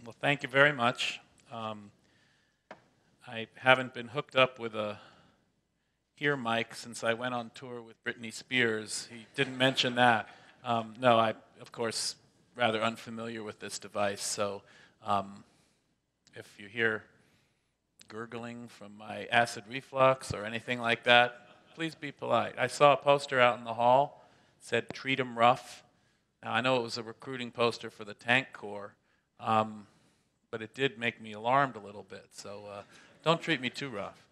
Well, thank you very much. I haven't been hooked up with a ear mic since I went on tour with Britney Spears. He didn't mention that. No, I, of course, rather unfamiliar with this device. So if you hear gurgling from my acid reflux or anything like that, please be polite. I saw a poster out in the hall. It said, "Treat 'em rough." Now, I know it was a recruiting poster for the Tank Corps, but it did make me alarmed a little bit. So don't treat me too rough.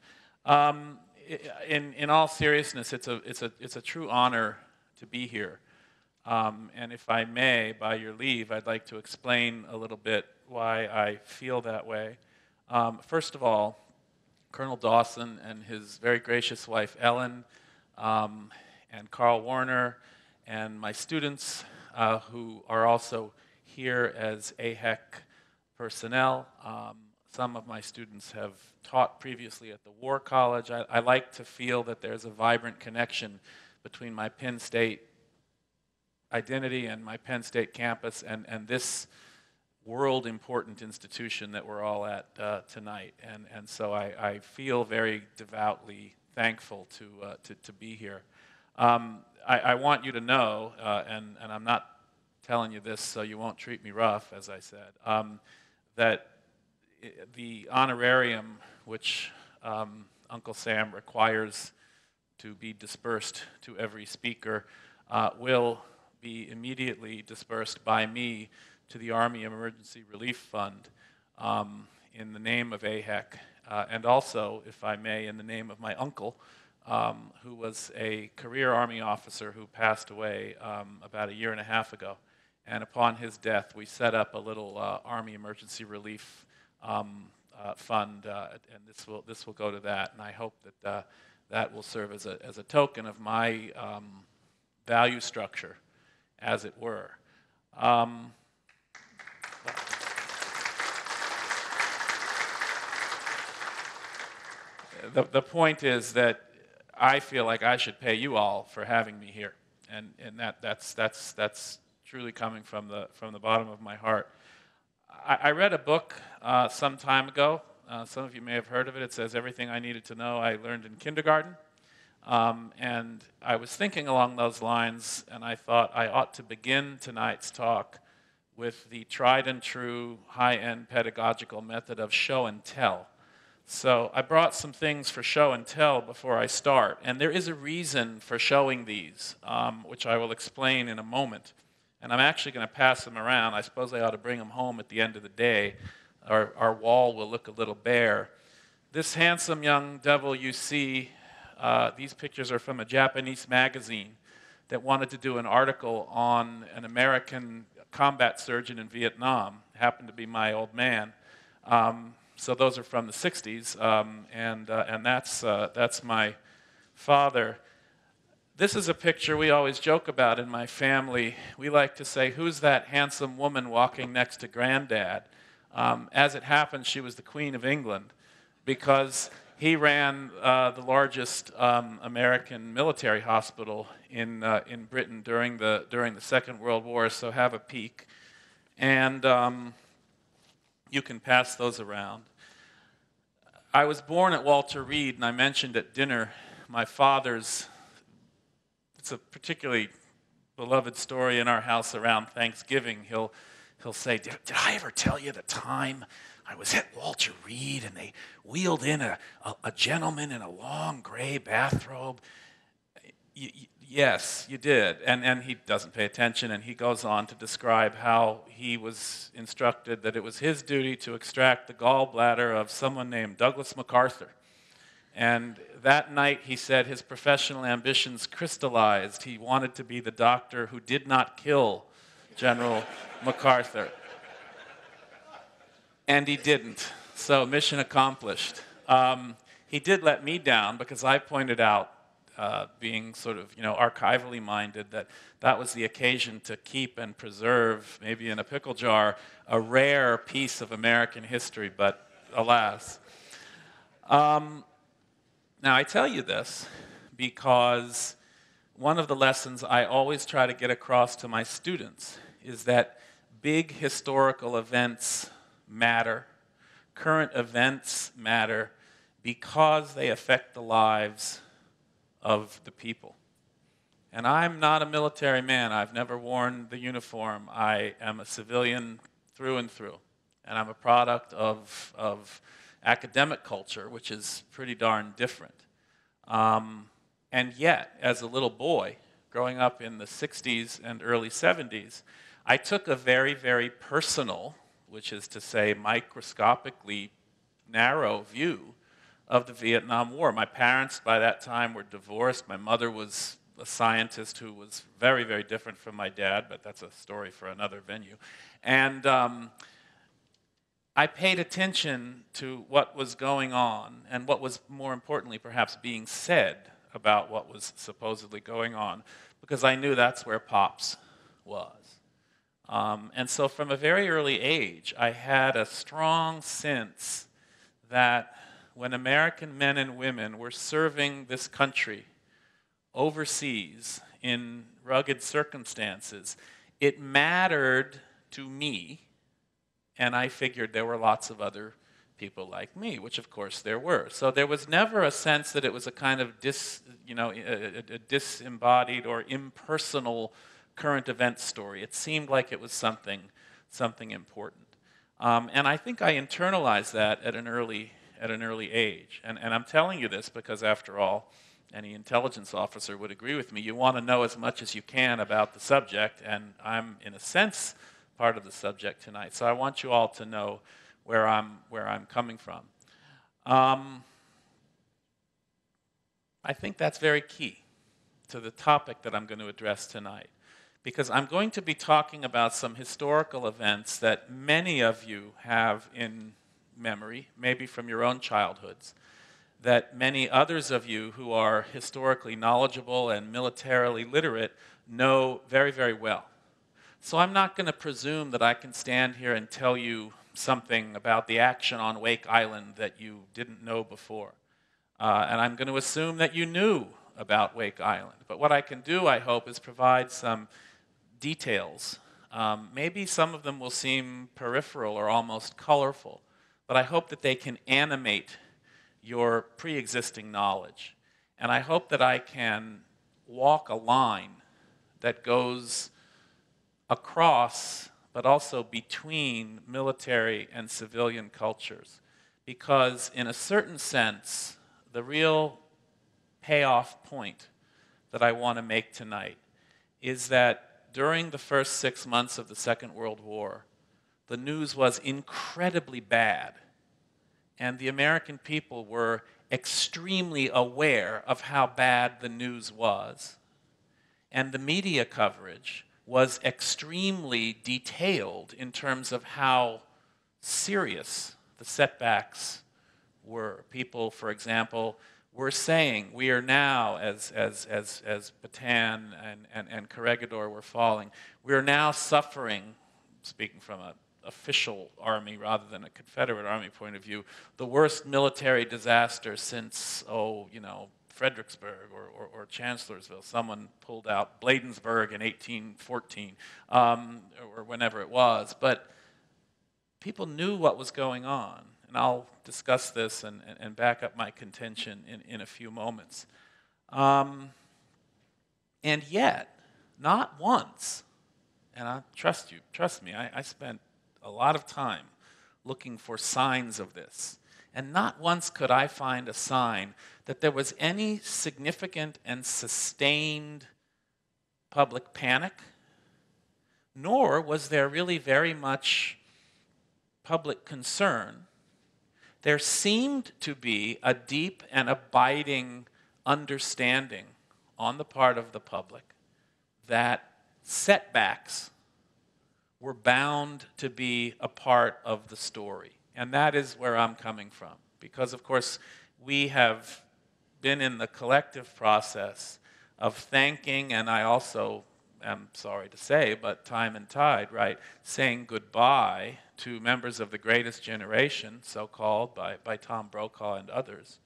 In all seriousness, it's a true honor to be here. And if I may, by your leave, I'd like to explain a little bit why I feel that way. First of all, Colonel Dawson and his very gracious wife, Ellen, and Carl Warner, and my students who are also here as AHEC personnel. Some of my students have taught previously at the War College. I like to feel that there's a vibrant connection between my Penn State identity and my Penn State campus and this world-important institution that we're all at tonight. And so I feel very devoutly thankful to be here. I want you to know, and I'm not telling you this so you won't treat me rough, as I said, that the honorarium which Uncle Sam requires to be dispersed to every speaker will be immediately dispersed by me to the Army Emergency Relief Fund in the name of AHEC, and also, if I may, in the name of my uncle, who was a career Army officer who passed away about 1.5 years ago. And upon his death, we set up a little Army Emergency Relief fund, and this will go to that. And I hope that that will serve as a token of my value structure, as it were. The point is that I feel like I should pay you all for having me here, and that's truly coming from the bottom of my heart. I read a book some time ago. Some of you may have heard of it. It says, "Everything I Needed to Know I Learned in Kindergarten." And I was thinking along those lines, and I thought I ought to begin tonight's talk with the tried and true high-end pedagogical method of show and tell. So I brought some things for show and tell before I start, and there is a reason for showing these, which I will explain in a moment. And I'm actually going to pass them around. I suppose I ought to bring them home at the end of the day. Our wall will look a little bare. This handsome young devil you see, these pictures are from a Japanese magazine that wanted to do an article on an American combat surgeon in Vietnam. Happened to be my old man. So those are from the 60s, and that's my father. This is a picture we always joke about in my family. We like to say, "Who's that handsome woman walking next to Granddad?" As it happens, she was the Queen of England, because he ran the largest American military hospital in Britain during the Second World War. So have a peek, and you can pass those around. I was born at Walter Reed, and I mentioned at dinner my father's. It's a particularly beloved story in our house around Thanksgiving. He'll say, did I ever tell you the time I was at Walter Reed and they wheeled in a gentleman in a long gray bathrobe? Yes, you did. And he doesn't pay attention, and he goes on to describe how he was instructed that it was his duty to extract the gallbladder of someone named Douglas MacArthur. And that night, he said, his professional ambitions crystallized. He wanted to be the doctor who did not kill General MacArthur. And he didn't. So mission accomplished. He did let me down because I pointed out, being sort of, archivally minded, that was the occasion to keep and preserve, maybe in a pickle jar, a rare piece of American history, but alas. Now, I tell you this because one of the lessons I always try to get across to my students is that big historical events matter. Current events matter because they affect the lives of the people. And I'm not a military man. I've never worn the uniform. I am a civilian through and through. And I'm a product of academic culture, which is pretty darn different. And yet, as a little boy, growing up in the 60s and early 70s, I took a very, very personal, which is to say microscopically narrow view of the Vietnam War. My parents by that time were divorced. My mother was a scientist who was very, very different from my dad, but that's a story for another venue. And I paid attention to what was going on and what was, more importantly, perhaps being said about what was supposedly going on, because I knew that's where Pops was. And so from a very early age, I had a strong sense that when American men and women were serving this country overseas in rugged circumstances, it mattered to me, and I figured there were lots of other people like me, which of course there were. So there was never a sense that it was a kind of a disembodied or impersonal current event story. It seemed like it was something important. And I think I internalized that at an early age. And I'm telling you this because, after all, any intelligence officer would agree with me. You want to know as much as you can about the subject, and I'm, in a sense, part of the subject tonight. So I want you all to know where I'm coming from. I think that's very key to the topic that I'm going to address tonight, because I'm going to be talking about some historical events that many of you have in memory, maybe from your own childhoods, that many others of you who are historically knowledgeable and militarily literate know very, very well. So I'm not going to presume that I can stand here and tell you something about the action on Wake Island that you didn't know before. And I'm going to assume that you knew about Wake Island. But what I can do, I hope, is provide some details. Maybe some of them will seem peripheral or almost colorful, but I hope that they can animate your pre-existing knowledge. And I hope that I can walk a line that goes across, but also between military and civilian cultures. Because in a certain sense, the real payoff point that I want to make tonight is that during the first 6 months of the Second World War, the news was incredibly bad. And the American people were extremely aware of how bad the news was. And the media coverage was extremely detailed in terms of how serious the setbacks were. People, for example, were saying, we are now, as Bataan and Corregidor were falling, we are now suffering, speaking from an official army rather than a Confederate army point of view, the worst military disaster since, Fredericksburg or Chancellorsville. Someone pulled out Bladensburg in 1814, or whenever it was. But people knew what was going on. And I'll discuss this and back up my contention in a few moments. And yet, not once, and I trust me, I spent a lot of time looking for signs of this. And not once could I find a sign that there was any significant and sustained public panic, nor was there really very much public concern. There seemed to be a deep and abiding understanding on the part of the public that setbacks were bound to be a part of the story. And that is where I'm coming from. Because, of course, we have been in the collective process of thanking, and I also am sorry to say, but time and tide, right, saying goodbye to members of the greatest generation, so-called, by Tom Brokaw and others.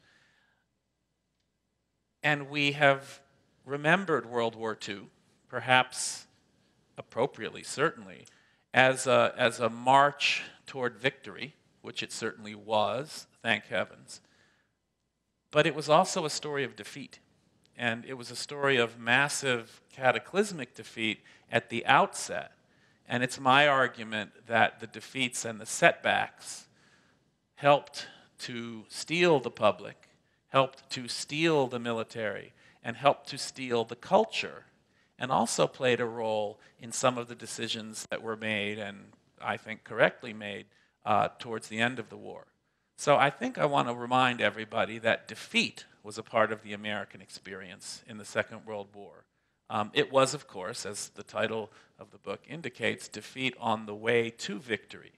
And we have remembered World War II, perhaps appropriately, certainly, as a march toward victory, which it certainly was, thank heavens. But it was also a story of defeat. And it was a story of massive cataclysmic defeat at the outset. And it's my argument that the defeats and the setbacks helped to steel the public, helped to steel the military, and helped to steel the culture, and also played a role in some of the decisions that were made, and I think correctly made, towards the end of the war. So I think I want to remind everybody that defeat was a part of the American experience in the Second World War. It was, of course, as the title of the book indicates, defeat on the way to victory.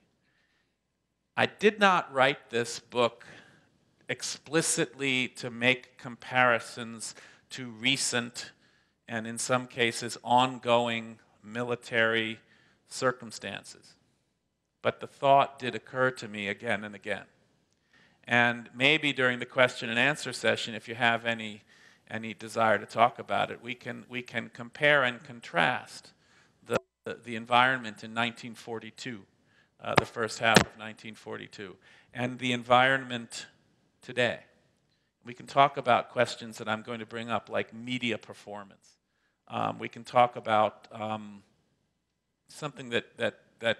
I did not write this book explicitly to make comparisons to recent and, in some cases, ongoing military circumstances. But the thought did occur to me again and again. And maybe during the question and answer session, if you have any desire to talk about it, we can compare and contrast the environment in 1942, the first half of 1942, and the environment today. We can talk about questions that I'm going to bring up, like media performance. We can talk about something that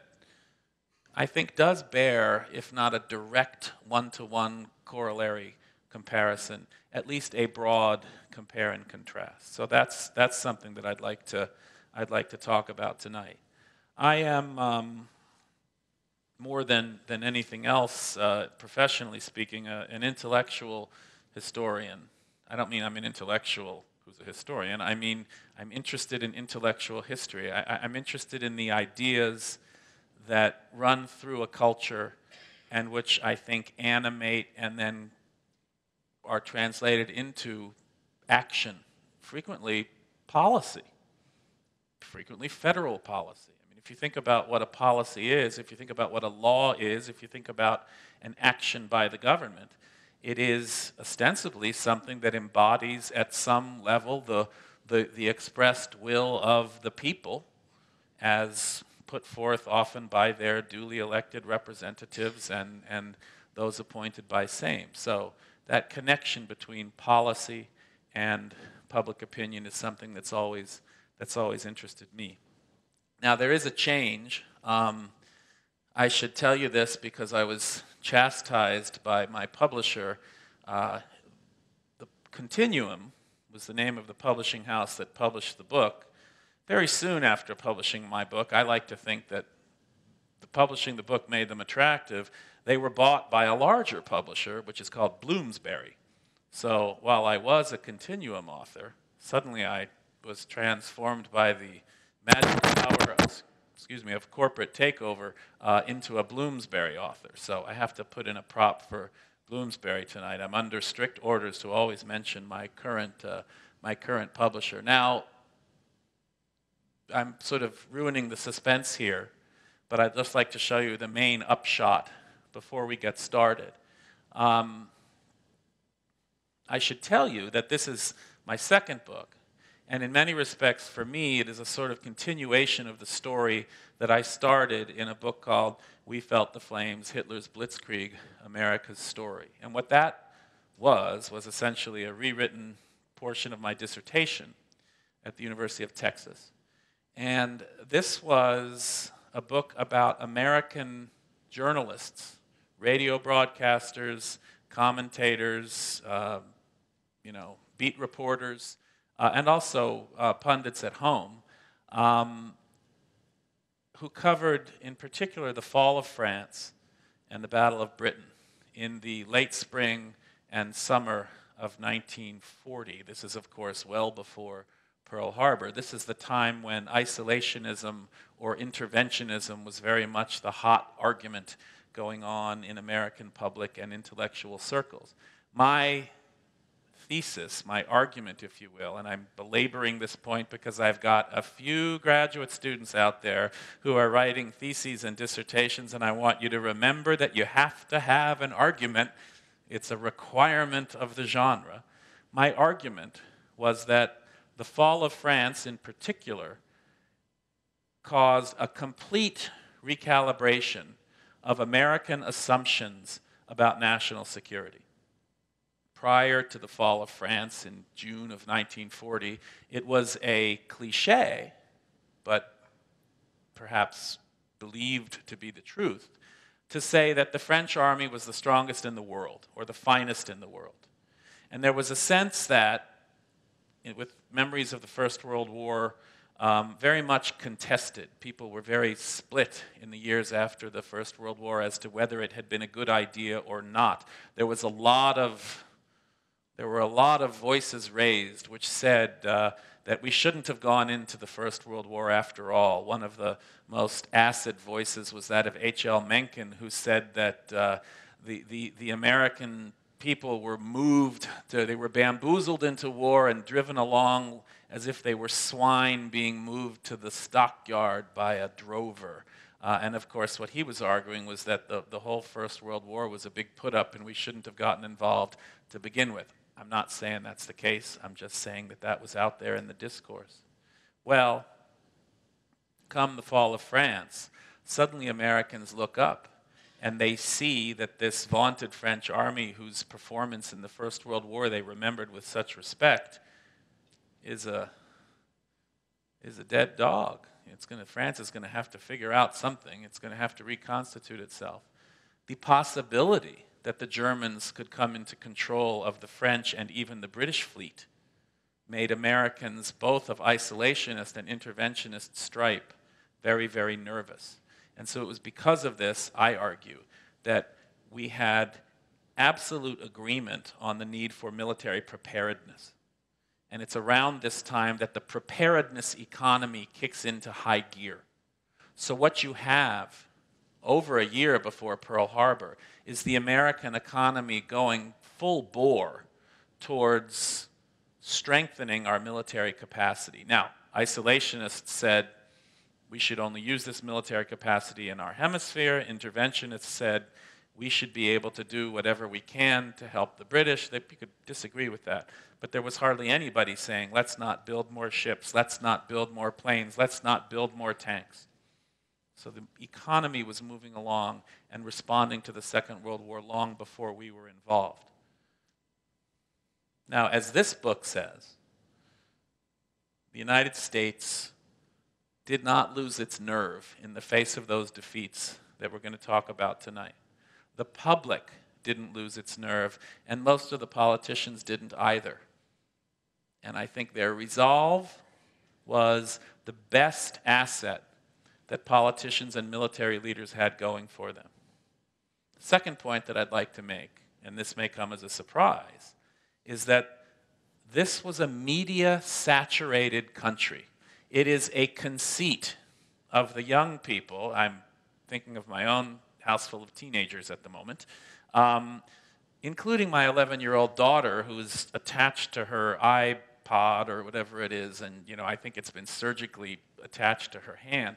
I think does bear, if not a direct one-to-one corollary comparison, at least a broad compare and contrast. So that's something that I'd like to talk about tonight. I am more than anything else, professionally speaking, an intellectual historian. I don't mean I'm an intellectual who's a historian. I mean I'm interested in intellectual history. I'm interested in the ideas that run through a culture and which I think animate and then are translated into action, frequently policy, frequently federal policy. I mean, if you think about what a policy is, if you think about what a law is, if you think about an action by the government, it is ostensibly something that embodies at some level the expressed will of the people as put forth often by their duly elected representatives and those appointed by Sejm. So that connection between policy and public opinion is something that's always interested me. Now, there is a change. I should tell you this because I was chastised by my publisher. The Continuum was the name of the publishing house that published the book. Very soon after publishing my book, I like to think that publishing the book made them attractive. They were bought by a larger publisher, which is called Bloomsbury. So while I was a Continuum author, suddenly I was transformed by the magic power of corporate takeover into a Bloomsbury author. So I have to put in a prop for Bloomsbury tonight. I'm under strict orders to always mention my current publisher. Now, I'm sort of ruining the suspense here, but I'd just like to show you the main upshot before we get started. I should tell you that this is my second book, and in many respects, for me, it is a sort of continuation of the story that I started in a book called We Felt the Flames, Hitler's Blitzkrieg, America's Story. And what that was essentially a rewritten portion of my dissertation at the University of Texas. And this was a book about American journalists, radio broadcasters, commentators, beat reporters, and also pundits at home, who covered, in particular, the fall of France and the Battle of Britain in the late spring and summer of 1940. This is, of course, well before Pearl Harbor. This is the time when isolationism or interventionism was very much the hot argument going on in American public and intellectual circles. My thesis, my argument, if you will, and I'm belaboring this point because I've got a few graduate students out there who are writing theses and dissertations, and I want you to remember that you have to have an argument. It's a requirement of the genre. My argument was that the fall of France, in particular, caused a complete recalibration of American assumptions about national security. Prior to the fall of France in June of 1940, it was a cliche, but perhaps believed to be the truth, to say that the French army was the strongest in the world, or the finest in the world. And there was a sense that, with memories of the First World War, very much contested. People were very split in the years after the First World War as to whether it had been a good idea or not. There were a lot of voices raised which said that we shouldn't have gone into the First World War after all. One of the most acid voices was that of H.L. Mencken, who said that the American people were they were bamboozled into war and driven along as if they were swine being moved to the stockyard by a drover. And of course, what he was arguing was that the whole First World War was a big put-up and we shouldn't have gotten involved to begin with. I'm not saying that's the case. I'm just saying that that was out there in the discourse. Well, come the fall of France, suddenly Americans look up and they see that this vaunted French army, whose performance in the First World War they remembered with such respect, is a dead dog. France is going to have to figure out something. It's going to have to reconstitute itself. The possibility that the Germans could come into control of the French and even the British fleet made Americans, both of isolationist and interventionist stripe, very, very nervous. And so it was because of this, I argue, that we had absolute agreement on the need for military preparedness. And it's around this time that the preparedness economy kicks into high gear. So what you have over a year before Pearl Harbor is the American economy going full bore towards strengthening our military capacity. Now, isolationists said we should only use this military capacity in our hemisphere. Interventionists said we should be able to do whatever we can to help the British. You could disagree with that. But there was hardly anybody saying, let's not build more ships, let's not build more planes, let's not build more tanks. So the economy was moving along and responding to the Second World War long before we were involved. Now, as this book says, the United States did not lose its nerve in the face of those defeats that we're going to talk about tonight. The public didn't lose its nerve, and most of the politicians didn't either. And I think their resolve was the best asset that politicians and military leaders had going for them. The second point that I'd like to make, and this may come as a surprise, is that this was a media-saturated country. It is a conceit of the young people. I'm thinking of my own house full of teenagers at the moment, including my 11-year-old daughter, who is attached to her iPod or whatever it is, and I think it's been surgically attached to her hand,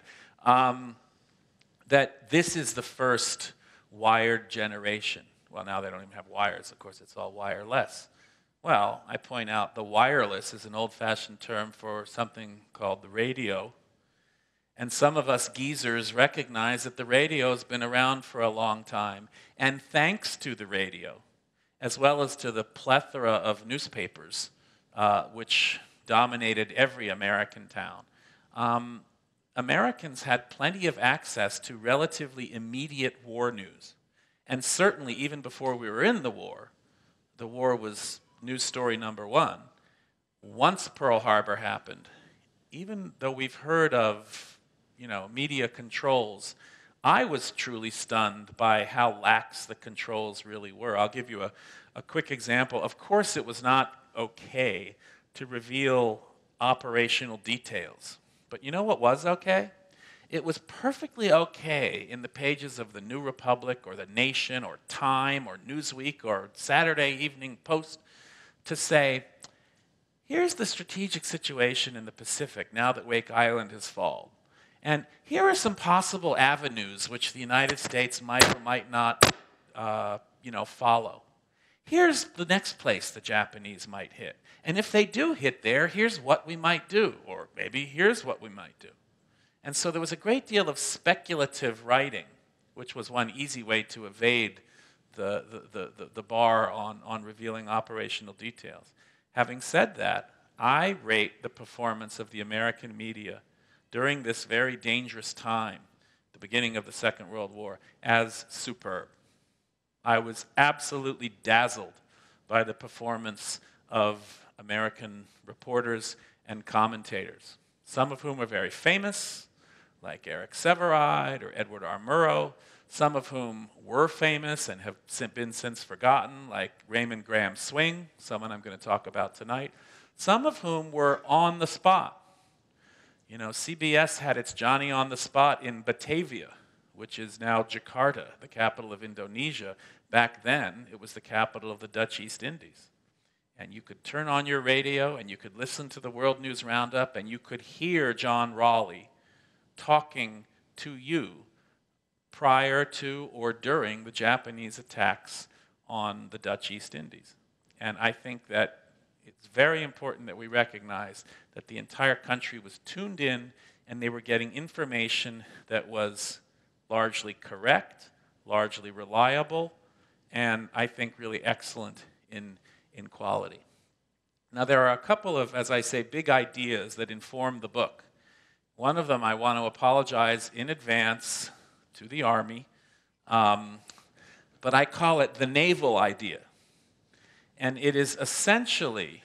that this is the first wired generation. Well, now they don't even have wires. Of course, it's all wireless. Well, I point out the wireless is an old-fashioned term for something called the radio. And some of us geezers recognize that the radio has been around for a long time. And thanks to the radio, as well as to the plethora of newspapers, which dominated every American town, Americans had plenty of access to relatively immediate war news. And certainly, even before we were in the war was news story number one. Once Pearl Harbor happened, even though we've heard of media controls, I was truly stunned by how lax the controls really were. I'll give you a quick example. Of course, it was not okay to reveal operational details. But you know what was okay? It was perfectly okay in the pages of the New Republic or The Nation or Time or Newsweek or Saturday Evening Post to say, here's the strategic situation in the Pacific now that Wake Island has fallen. And here are some possible avenues which the United States might or might not follow. Here's the next place the Japanese might hit. And if they do hit there, here's what we might do. Or maybe here's what we might do. And so there was a great deal of speculative writing which was one easy way to evade the bar on revealing operational details. Having said that, I rate the performance of the American media during this very dangerous time, the beginning of the Second World War, as superb. I was absolutely dazzled by the performance of American reporters and commentators, some of whom are very famous, like Eric Sevareid or Edward R. Murrow, some of whom were famous and have been since forgotten, like Raymond Graham Swing, someone I'm going to talk about tonight, some of whom were on the spot. You know, CBS had its Johnny on the spot in Batavia, which is now Jakarta, the capital of Indonesia. Back then, it was the capital of the Dutch East Indies. And you could turn on your radio and you could listen to the World News Roundup and you could hear John Raleigh talking to you prior to or during the Japanese attacks on the Dutch East Indies. And I think that it's very important that we recognize that the entire country was tuned in and they were getting information that was largely correct, largely reliable, and I think really excellent in quality. Now, there are a couple of, as I say, big ideas that inform the book. One of them I want to apologize in advance to the Army, but I call it the naval idea. And it is essentially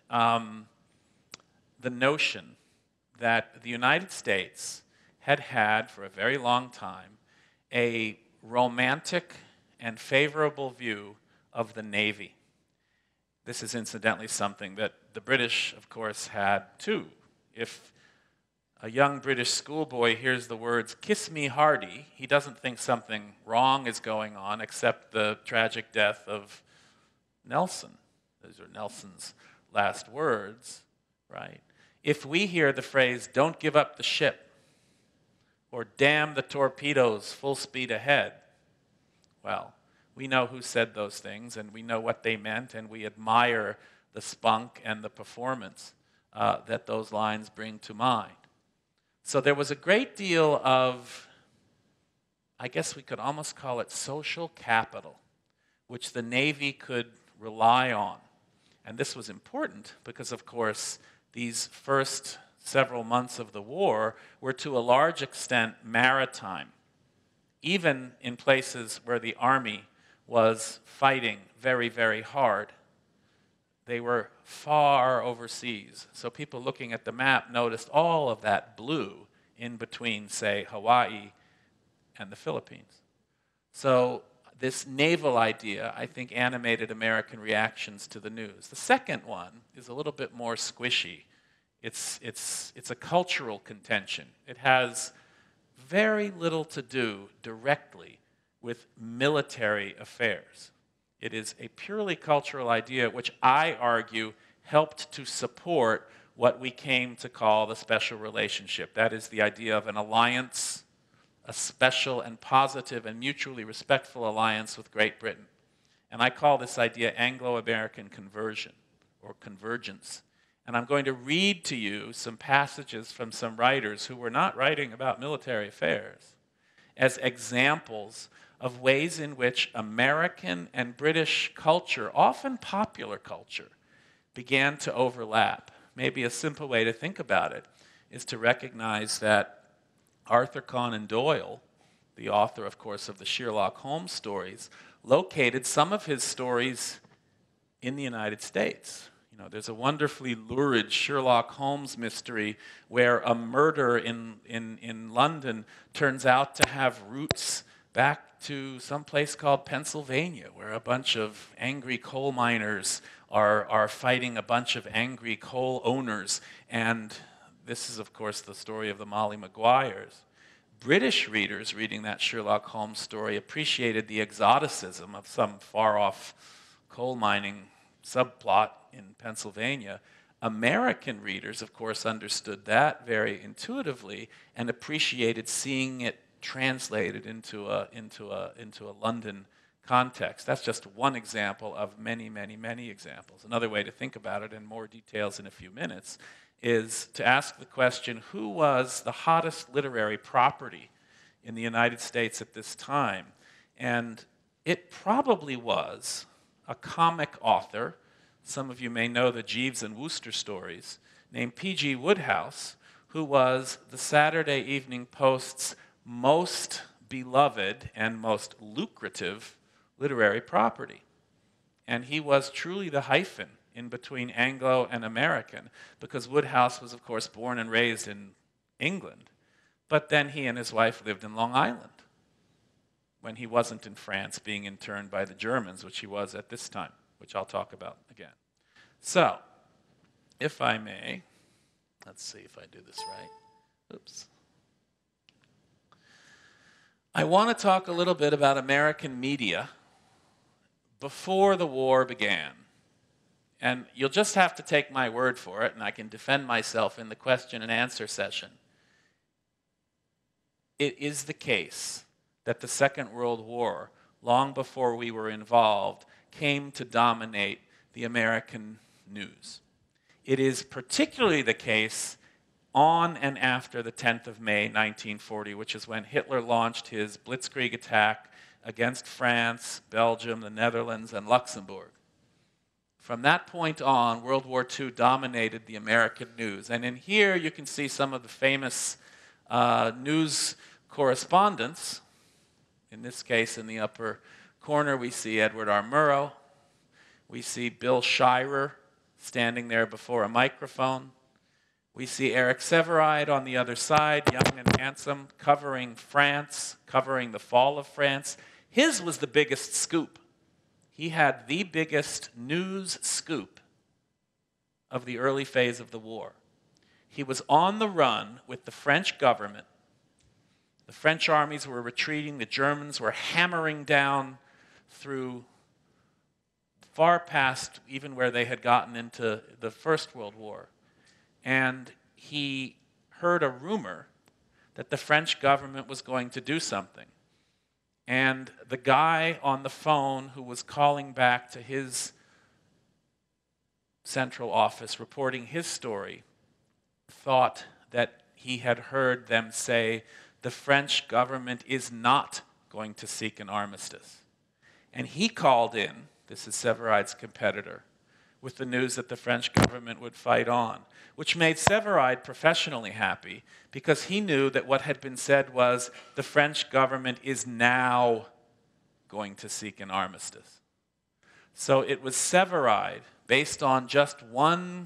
the notion that the United States had for a very long time a romantic and favorable view of the Navy. This is incidentally something that the British, of course, had too. If a young British schoolboy hears the words, "kiss me hearty," he doesn't think something wrong is going on except the tragic death of Nelson. Those are Nelson's last words, right? If we hear the phrase, "don't give up the ship," or "damn the torpedoes, full speed ahead," well, we know who said those things, and we know what they meant, and we admire the spunk and the performance that those lines bring to mind. So there was a great deal of, I guess we could almost call it social capital, which the Navy could rely on. And this was important because, of course, these first several months of the war were to a large extent maritime, even in places where the Army was fighting very, very hard. They were far overseas. So people looking at the map noticed all of that blue in between, say, Hawaii and the Philippines. So this naval idea, I think, animated American reactions to the news. The second one is a little bit more squishy. It's a cultural contention. It has very little to do directly with military affairs. It is a purely cultural idea which I argue helped to support what we came to call the special relationship. That is the idea of an alliance, a special and positive and mutually respectful alliance with Great Britain. And I call this idea Anglo-American conversion or convergence. And I'm going to read to you some passages from some writers who were not writing about military affairs as examples of ways in which American and British culture, often popular culture, began to overlap. Maybe a simple way to think about it is to recognize that Arthur Conan Doyle, the author, of course, of the Sherlock Holmes stories, located some of his stories in the United States. You know, there's a wonderfully lurid Sherlock Holmes mystery where a murder in London turns out to have roots back to some place called Pennsylvania, where a bunch of angry coal miners are fighting a bunch of angry coal owners. And this is, of course, the story of the Molly Maguires. British readers reading that Sherlock Holmes story appreciated the exoticism of some far-off coal mining subplot in Pennsylvania. American readers, of course, understood that very intuitively and appreciated seeing it translated into a London context. That's just one example of many, many, many examples. Another way to think about it in more details in a few minutes is to ask the question, who was the hottest literary property in the United States at this time. And it probably was a comic author, some of you may know the Jeeves and Wooster stories, named P.G. Wodehouse, who was the Saturday Evening Post's most beloved and most lucrative literary property. And he was truly the hyphen in between Anglo and American, because Wodehouse was, of course, born and raised in England. But then he and his wife lived in Long Island when he wasn't in France being interned by the Germans, which he was at this time, which I'll talk about again. So, if I may, let's see if I do this right. Oops. I want to talk a little bit about American media before the war began. And you'll just have to take my word for it, and I can defend myself in the question and answer session. It is the case that the Second World War, long before we were involved, came to dominate the American news. It is particularly the case on and after the 10th of May, 1940, which is when Hitler launched his blitzkrieg attack against France, Belgium, the Netherlands, and Luxembourg. From that point on, World War II dominated the American news. And in here, you can see some of the famous news correspondents. In this case, in the upper corner, we see Edward R. Murrow. We see Bill Shirer standing there before a microphone. We see Eric Sevareid on the other side, young and handsome, covering France, covering the fall of France. His was the biggest scoop. He had the biggest news scoop of the early phase of the war. He was on the run with the French government. The French armies were retreating. The Germans were hammering down through far past even where they had gotten into the First World War. And he heard a rumor that the French government was going to do something. And the guy on the phone who was calling back to his central office reporting his story thought that he had heard them say, the French government is not going to seek an armistice. And he called in, this is Sevareid's competitor, with the news that the French government would fight on, which made Sevareid professionally happy because he knew that what had been said was the French government is now going to seek an armistice. So it was Sevareid, based on just one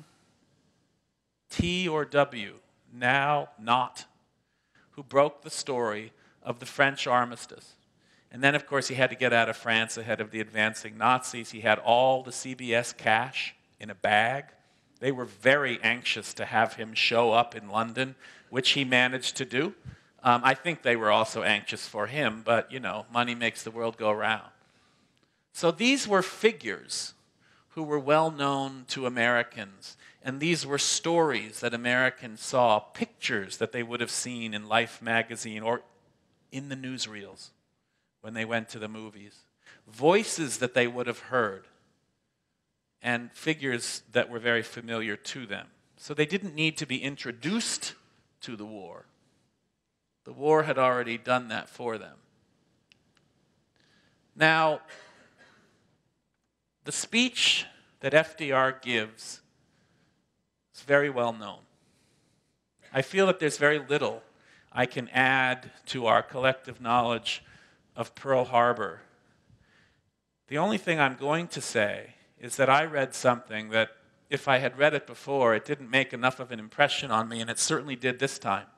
T or W, now not, who broke the story of the French armistice. And then, of course, he had to get out of France ahead of the advancing Nazis. He had all the CBS cash in a bag. They were very anxious to have him show up in London, which he managed to do. I think they were also anxious for him, but, you know, money makes the world go round. So these were figures who were well known to Americans, and these were stories that Americans saw, pictures that they would have seen in Life magazine or in the newsreels when they went to the movies, voices that they would have heard, and figures that were very familiar to them. So they didn't need to be introduced to the war. The war had already done that for them. Now, the speech that FDR gives is very well known. I feel that there's very little I can add to our collective knowledge of Pearl Harbor. The only thing I'm going to say is that I read something that, if I had read it before, it didn't make enough of an impression on me, and it certainly did this time.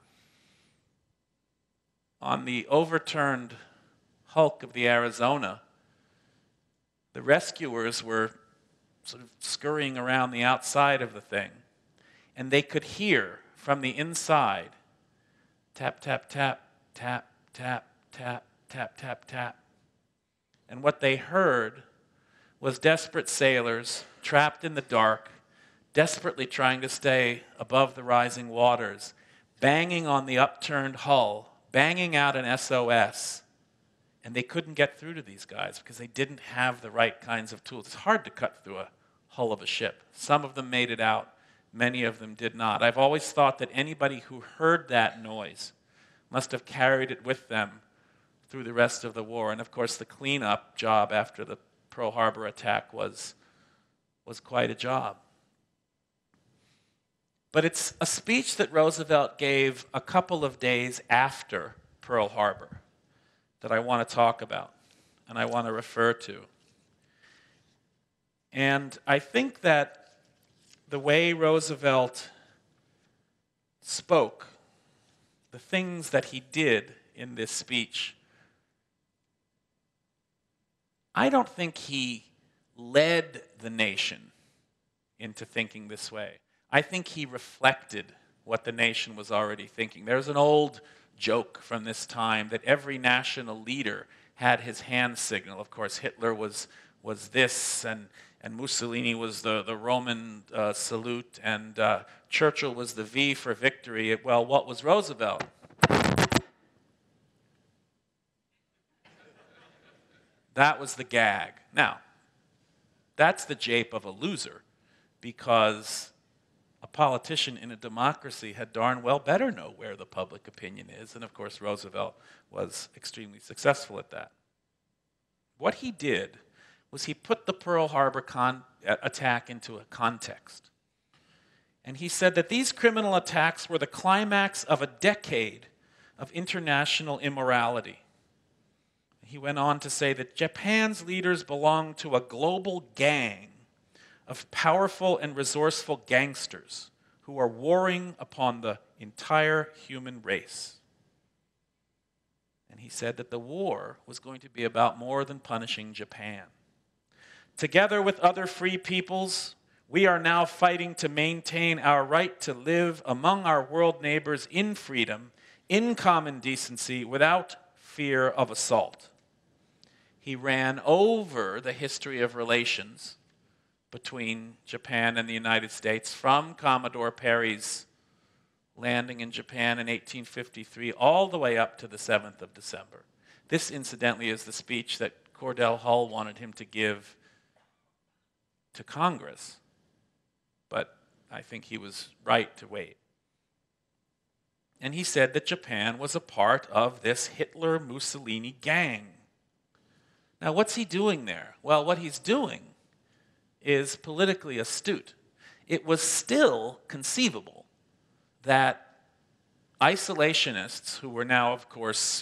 On the overturned hulk of the Arizona, the rescuers were sort of scurrying around the outside of the thing, and they could hear from the inside, tap, tap, tap, tap, tap, tap, tap, tap, tap. And what they heard was desperate sailors trapped in the dark, desperately trying to stay above the rising waters, banging on the upturned hull, banging out an SOS. And they couldn't get through to these guys because they didn't have the right kinds of tools. It's hard to cut through a hull of a ship. Some of them made it out. Many of them did not. I've always thought that anybody who heard that noise must have carried it with them through the rest of the war. And of course, the cleanup job after the Pearl Harbor attack was quite a job. But it's a speech that Roosevelt gave a couple of days after Pearl Harbor that I want to talk about and I want to refer to. And I think that the way Roosevelt spoke, the things that he did in this speech, I don't think he led the nation into thinking this way. I think he reflected what the nation was already thinking. There's an old joke from this time that every national leader had his hand signal. Of course, Hitler was this, and Mussolini was the Roman salute, and Churchill was the V for victory. Well, what was Roosevelt? That was the gag. Now, that's the jape of a loser, because a politician in a democracy had darn well better know where the public opinion is, and of course Roosevelt was extremely successful at that. What he did was he put the Pearl Harbor attack into a context. And he said that these criminal attacks were the climax of a decade of international immorality. He went on to say that Japan's leaders belong to a global gang of powerful and resourceful gangsters who are warring upon the entire human race. And he said that the war was going to be about more than punishing Japan. Together with other free peoples, we are now fighting to maintain our right to live among our world neighbors in freedom, in common decency, without fear of assault. He ran over the history of relations between Japan and the United States from Commodore Perry's landing in Japan in 1853 all the way up to the 7th of December. This, incidentally, is the speech that Cordell Hull wanted him to give to Congress, but I think he was right to wait. And he said that Japan was a part of this Hitler-Mussolini gang. Now, what's he doing there? Well, what he's doing is politically astute. It was still conceivable that isolationists, who were now, of course,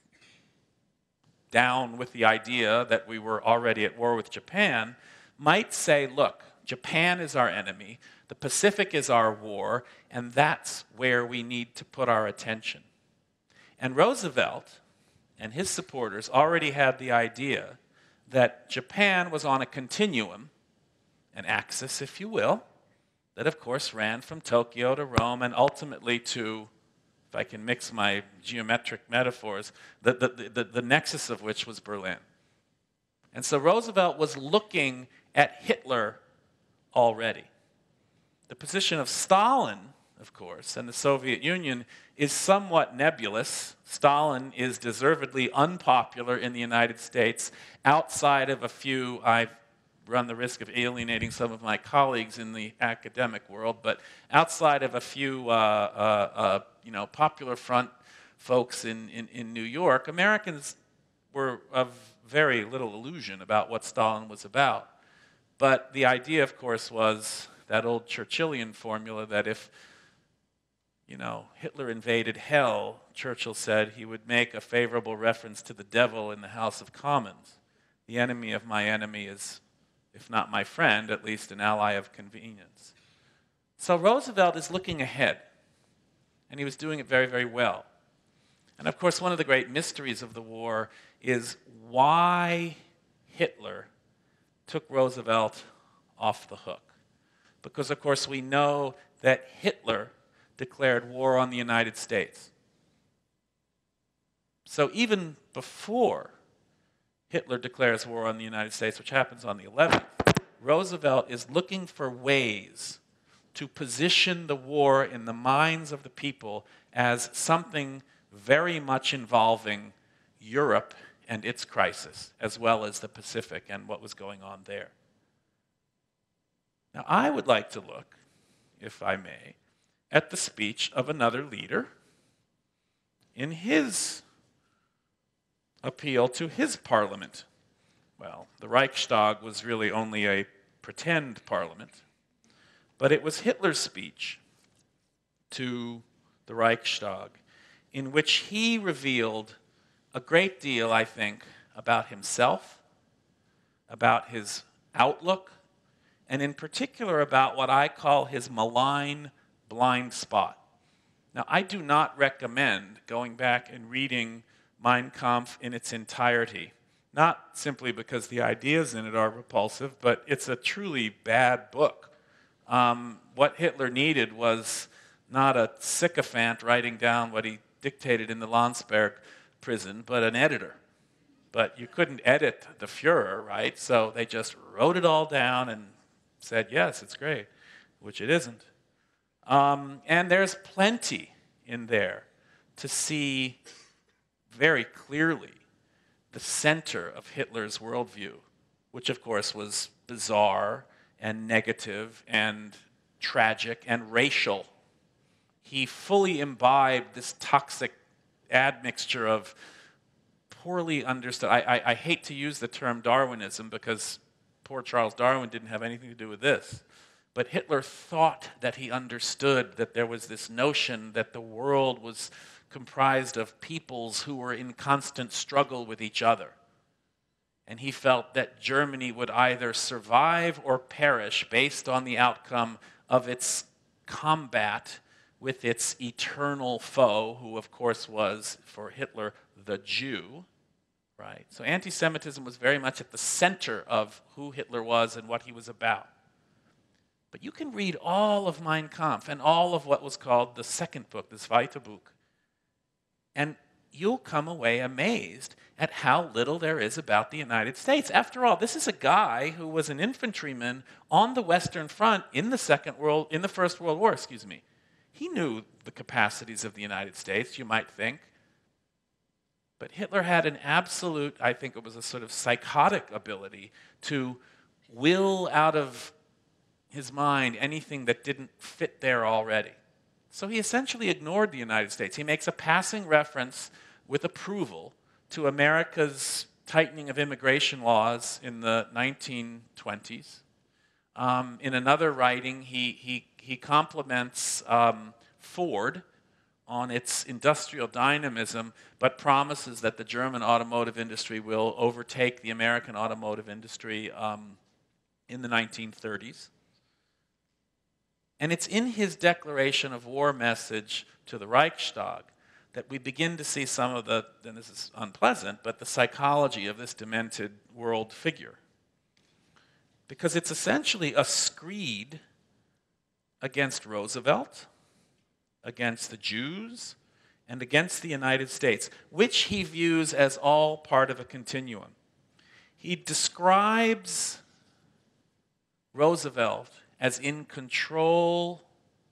down with the idea that we were already at war with Japan, might say, look, Japan is our enemy, the Pacific is our war, and that's where we need to put our attention. And Roosevelt and his supporters already had the idea that Japan was on a continuum, an axis, if you will, that of course ran from Tokyo to Rome and ultimately to, if I can mix my geometric metaphors, the nexus of which was Berlin. And so Roosevelt was looking at Hitler already. The position of Stalin, of course, and the Soviet Union is somewhat nebulous. Stalin is deservedly unpopular in the United States outside of a few. I've run the risk of alienating some of my colleagues in the academic world, but outside of a few Popular Front folks in New York, Americans were of very little illusion about what Stalin was about. But the idea, of course, was that old Churchillian formula that if Hitler invaded hell, Churchill said he would make a favorable reference to the devil in the House of Commons. The enemy of my enemy is, if not my friend, at least an ally of convenience. So Roosevelt is looking ahead, and he was doing it very, very well. And of course, one of the great mysteries of the war is why Hitler took Roosevelt off the hook. Because, of course, we know that Hitler declared war on the United States. So even before Hitler declares war on the United States, which happens on the 11th, Roosevelt is looking for ways to position the war in the minds of the people as something very much involving Europe and its crisis, as well as the Pacific and what was going on there. Now, I would like to look, if I may, at the speech of another leader, in his appeal to his parliament. Well, the Reichstag was really only a pretend parliament, but it was Hitler's speech to the Reichstag in which he revealed a great deal, I think, about himself, about his outlook, and in particular about what I call his malign blind spot. Now, I do not recommend going back and reading Mein Kampf in its entirety, not simply because the ideas in it are repulsive, but it's a truly bad book. What Hitler needed was not a sycophant writing down what he dictated in the Landsberg prison, but an editor. But you couldn't edit the Fuhrer, right? So they just wrote it all down and said, yes, it's great, which it isn't. And there's plenty in there to see very clearly the center of Hitler's worldview, which of course was bizarre and negative and tragic and racial. He fully imbibed this toxic admixture of poorly understood. I hate to use the term Darwinism because poor Charles Darwin didn't have anything to do with this. But Hitler thought that he understood that there was this notion that the world was comprised of peoples who were in constant struggle with each other. And he felt that Germany would either survive or perish based on the outcome of its combat with its eternal foe, who of course was, for Hitler, the Jew. Right? So anti-Semitism was very much at the center of who Hitler was and what he was about. But you can read all of Mein Kampf and all of what was called the second book, the Zweite Buch, and you'll come away amazed at how little there is about the United States. After all, this is a guy who was an infantryman on the Western Front in the First World War, He knew the capacities of the United States, you might think. But Hitler had an absolute, I think it was a sort of psychotic ability to will out of his mind anything that didn't fit there already. So he essentially ignored the United States. He makes a passing reference with approval to America's tightening of immigration laws in the 1920s. In another writing, he compliments Ford on its industrial dynamism, but promises that the German automotive industry will overtake the American automotive industry in the 1930s. And it's in his declaration of war message to the Reichstag that we begin to see some of the, and this is unpleasant, but the psychology of this demented world figure. Because it's essentially a screed against Roosevelt, against the Jews, and against the United States, which he views as all part of a continuum. He describes Roosevelt as in control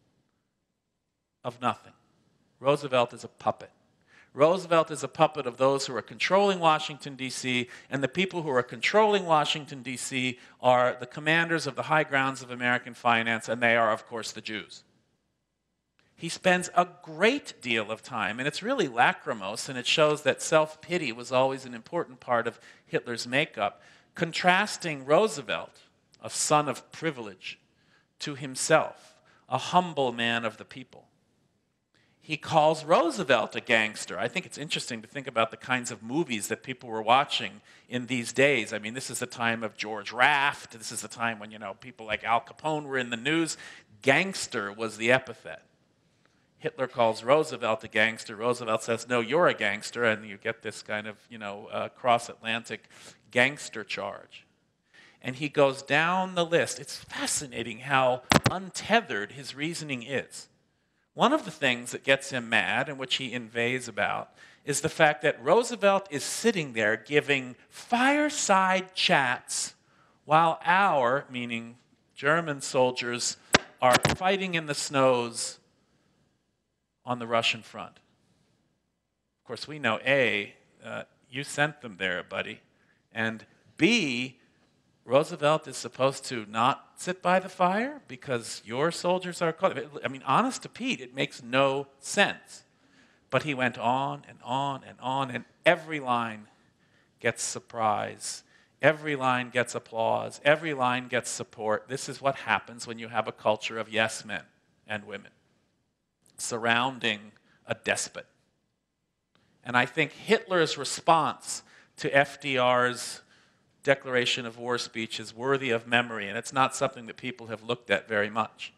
of nothing. Roosevelt is a puppet. Roosevelt is a puppet of those who are controlling Washington, D.C., and the people who are controlling Washington, D.C. are the commanders of the high grounds of American finance, and they are, of course, the Jews. He spends a great deal of time, and it's really lachrymose, and it shows that self-pity was always an important part of Hitler's makeup, contrasting Roosevelt, a son of privilege, to himself, a humble man of the people. He calls Roosevelt a gangster. I think it's interesting to think about the kinds of movies that people were watching in these days. I mean, this is the time of George Raft. This is the time when, people like Al Capone were in the news. Gangster was the epithet. Hitler calls Roosevelt a gangster. Roosevelt says, no, you're a gangster, and you get this kind of, cross-Atlantic gangster charge. And he goes down the list. It's fascinating how untethered his reasoning is. One of the things that gets him mad, and which he inveighs about, is the fact that Roosevelt is sitting there giving fireside chats while our, meaning German soldiers, are fighting in the snows on the Russian front. Of course, we know, A, you sent them there, buddy, and B, Roosevelt is supposed to not sit by the fire because your soldiers are caught. I mean, honest to Pete, it makes no sense. But he went on and on and on, and every line gets surprise. Every line gets applause. Every line gets support. This is what happens when you have a culture of yes men and women surrounding a despot. And I think Hitler's response to FDR's declaration of war speech is worthy of memory, and it's not something that people have looked at very much.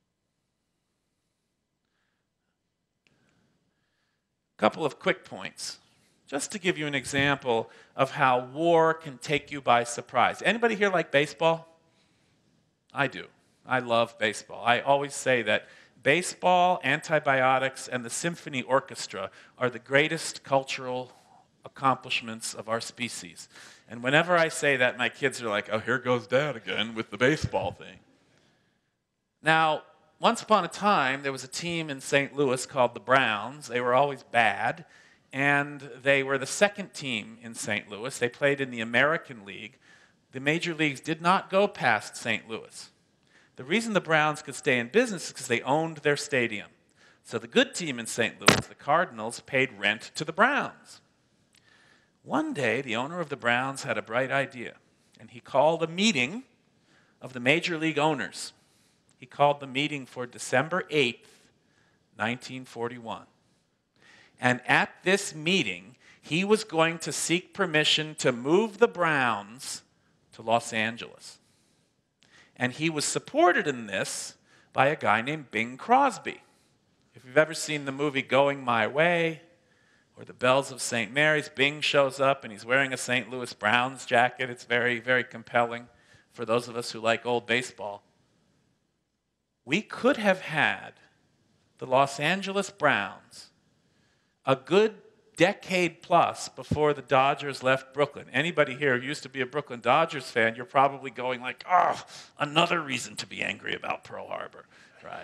A couple of quick points, just to give you an example of how war can take you by surprise. Anybody here like baseball? I do. I love baseball. I always say that baseball, antibiotics, and the symphony orchestra are the greatest cultural accomplishments of our species. And whenever I say that, my kids are like, oh, here goes Dad again with the baseball thing. Now, once upon a time, there was a team in St. Louis called the Browns. They were always bad, and they were the second team in St. Louis. They played in the American League. The major leagues did not go past St. Louis. The reason the Browns could stay in business is because they owned their stadium. So the good team in St. Louis, the Cardinals, paid rent to the Browns. One day, the owner of the Browns had a bright idea, and he called a meeting of the major league owners. He called the meeting for December 8th, 1941. And at this meeting, he was going to seek permission to move the Browns to Los Angeles. And he was supported in this by a guy named Bing Crosby. If you've ever seen the movie Going My Way or The Bells of St. Mary's, Bing shows up and he's wearing a St. Louis Browns jacket. It's very, very compelling for those of us who like old baseball. We could have had the Los Angeles Browns a good decade plus before the Dodgers left Brooklyn. Anybody here who used to be a Brooklyn Dodgers fan, you're probably going like, oh, another reason to be angry about Pearl Harbor, right?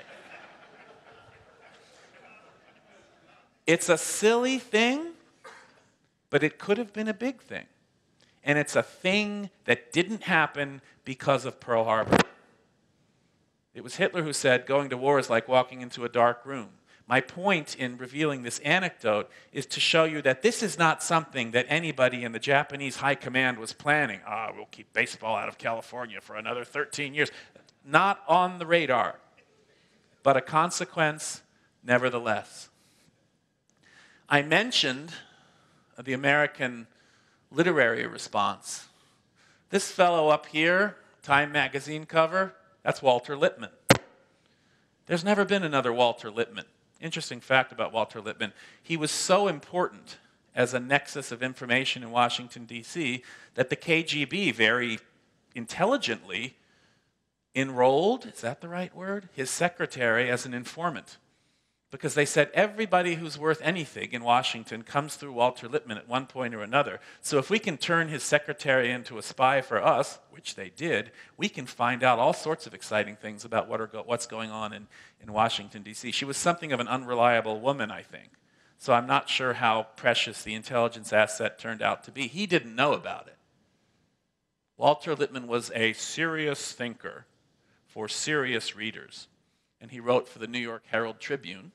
It's a silly thing, but it could have been a big thing. And it's a thing that didn't happen because of Pearl Harbor. It was Hitler who said, going to war is like walking into a dark room. My point in revealing this anecdote is to show you that this is not something that anybody in the Japanese high command was planning. We'll keep baseball out of California for another 13 years. Not on the radar, but a consequence nevertheless. I mentioned the American literary response. This fellow up here, Time magazine cover, that's Walter Lippmann. There's never been another Walter Lippmann. Interesting fact about Walter Lippmann. He was so important as a nexus of information in Washington, D.C., that the KGB very intelligently enrolled, is that the right word? His secretary as an informant. Because they said everybody who's worth anything in Washington comes through Walter Lippmann at one point or another. So if we can turn his secretary into a spy for us, which they did, we can find out all sorts of exciting things about what's going on in Washington, D.C. She was something of an unreliable woman, I think. So I'm not sure how precious the intelligence asset turned out to be. He didn't know about it. Walter Lippmann was a serious thinker for serious readers. And he wrote for the New York Herald Tribune.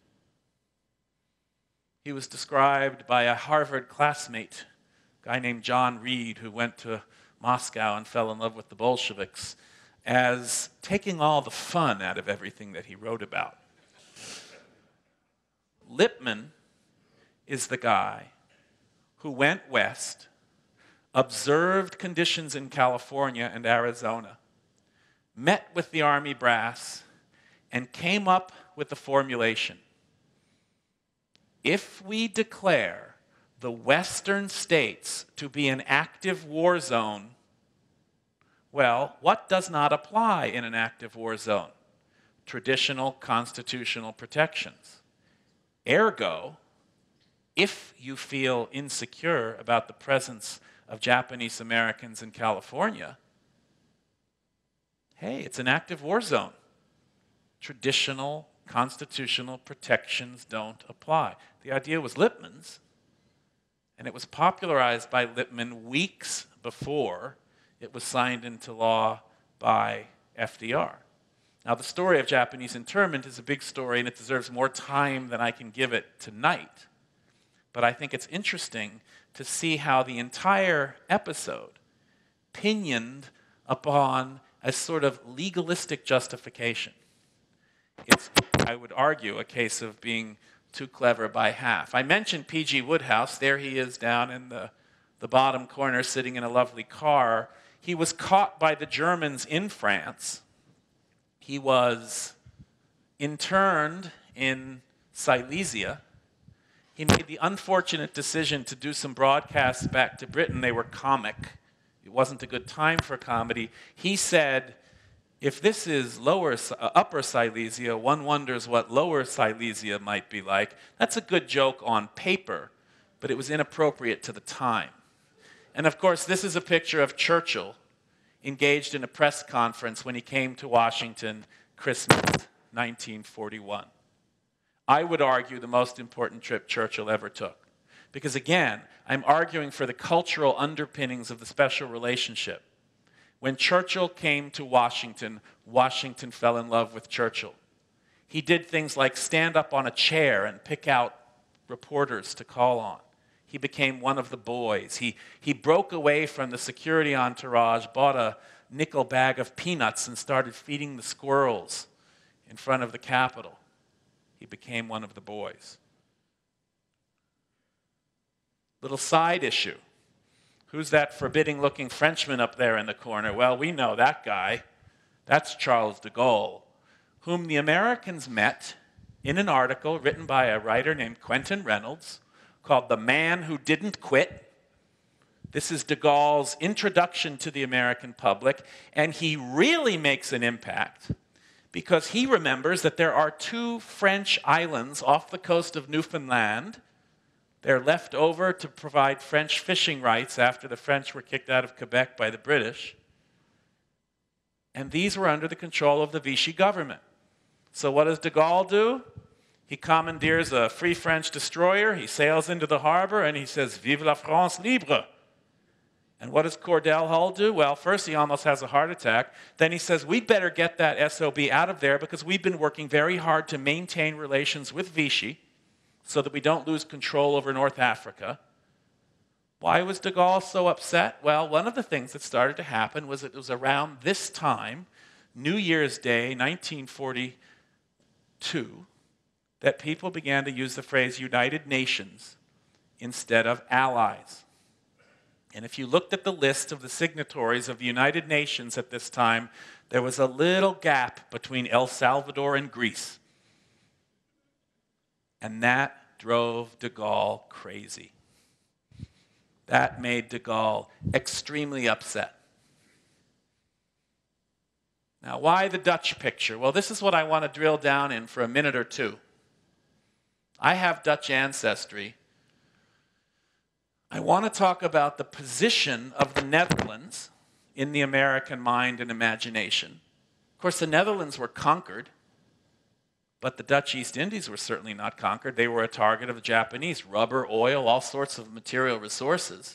He was described by a Harvard classmate, a guy named John Reed, who went to Moscow and fell in love with the Bolsheviks, as taking all the fun out of everything that he wrote about. Lippmann is the guy who went west, observed conditions in California and Arizona, met with the Army brass, and came up with the formulation. If we declare the western states to be an active war zone, well, what does not apply in an active war zone? Traditional constitutional protections. Ergo, if you feel insecure about the presence of Japanese Americans in California, hey, it's an active war zone. Traditional constitutional protections don't apply. The idea was Lippmann's, and it was popularized by Lippmann weeks before it was signed into law by FDR. Now, the story of Japanese internment is a big story, and it deserves more time than I can give it tonight. But I think it's interesting to see how the entire episode pinioned upon a sort of legalistic justification. It's, I would argue, a case of being too clever by half. I mentioned P.G. Wodehouse. There he is down in the bottom corner sitting in a lovely car. He was caught by the Germans in France. He was interned in Silesia. He made the unfortunate decision to do some broadcasts back to Britain. They were comic. It wasn't a good time for comedy. He said, if this is upper Silesia, one wonders what lower Silesia might be like. That's a good joke on paper, but it was inappropriate to the time. And of course, this is a picture of Churchill engaged in a press conference when he came to Washington, Christmas 1941. I would argue the most important trip Churchill ever took. Because again, I'm arguing for the cultural underpinnings of the special relationship. When Churchill came to Washington, Washington fell in love with Churchill. He did things like stand up on a chair and pick out reporters to call on. He became one of the boys. He broke away from the security entourage, bought a nickel bag of peanuts, and started feeding the squirrels in front of the Capitol. He became one of the boys. Little side issue. Who's that forbidding-looking Frenchman up there in the corner? Well, we know that guy. That's Charles de Gaulle, whom the Americans met in an article written by a writer named Quentin Reynolds called The Man Who Didn't Quit. This is de Gaulle's introduction to the American public, and he really makes an impact because he remembers that there are 2 French islands off the coast of Newfoundland. They're left over to provide French fishing rights after the French were kicked out of Quebec by the British. And these were under the control of the Vichy government. So what does de Gaulle do? He commandeers a Free French destroyer, he sails into the harbor, and he says, "Vive la France libre!" And what does Cordell Hull do? Well, first he almost has a heart attack. Then he says, we'd better get that SOB out of there because we've been working very hard to maintain relations with Vichy so that we don't lose control over North Africa. Why was de Gaulle so upset? Well, one of the things that started to happen was it was around this time, New Year's Day, 1942, that people began to use the phrase United Nations instead of allies. And if you looked at the list of the signatories of the United Nations at this time, there was a little gap between El Salvador and Greece. And that drove de Gaulle crazy. That made de Gaulle extremely upset. Now, why the Dutch picture? Well, this is what I want to drill down in for a minute or two. I have Dutch ancestry. I want to talk about the position of the Netherlands in the American mind and imagination. Of course, the Netherlands were conquered, but the Dutch East Indies were certainly not conquered. They were a target of the Japanese. Rubber, oil, all sorts of material resources.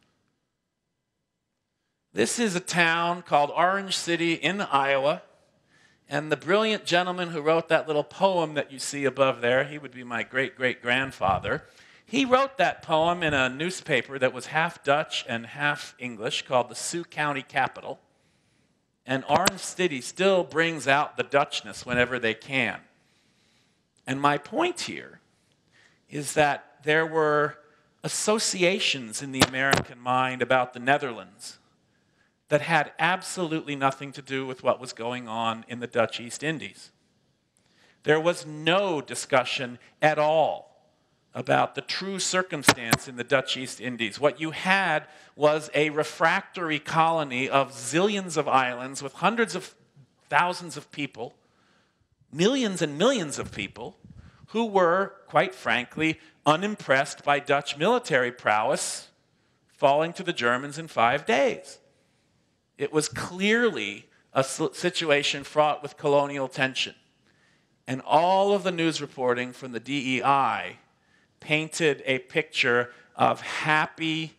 This is a town called Orange City in Iowa. And the brilliant gentleman who wrote that little poem that you see above there, he would be my great-great-grandfather. He wrote that poem in a newspaper that was half Dutch and half English called the Sioux County Capital. And Orange City still brings out the Dutchness whenever they can. And my point here is that there were associations in the American mind about the Netherlands that had absolutely nothing to do with what was going on in the Dutch East Indies. There was no discussion at all about the true circumstance in the Dutch East Indies. What you had was a refractory colony of zillions of islands with hundreds of thousands of people, millions and millions of people, who were, quite frankly, unimpressed by Dutch military prowess falling to the Germans in 5 days. It was clearly a situation fraught with colonial tension. And all of the news reporting from the DEI painted a picture of happy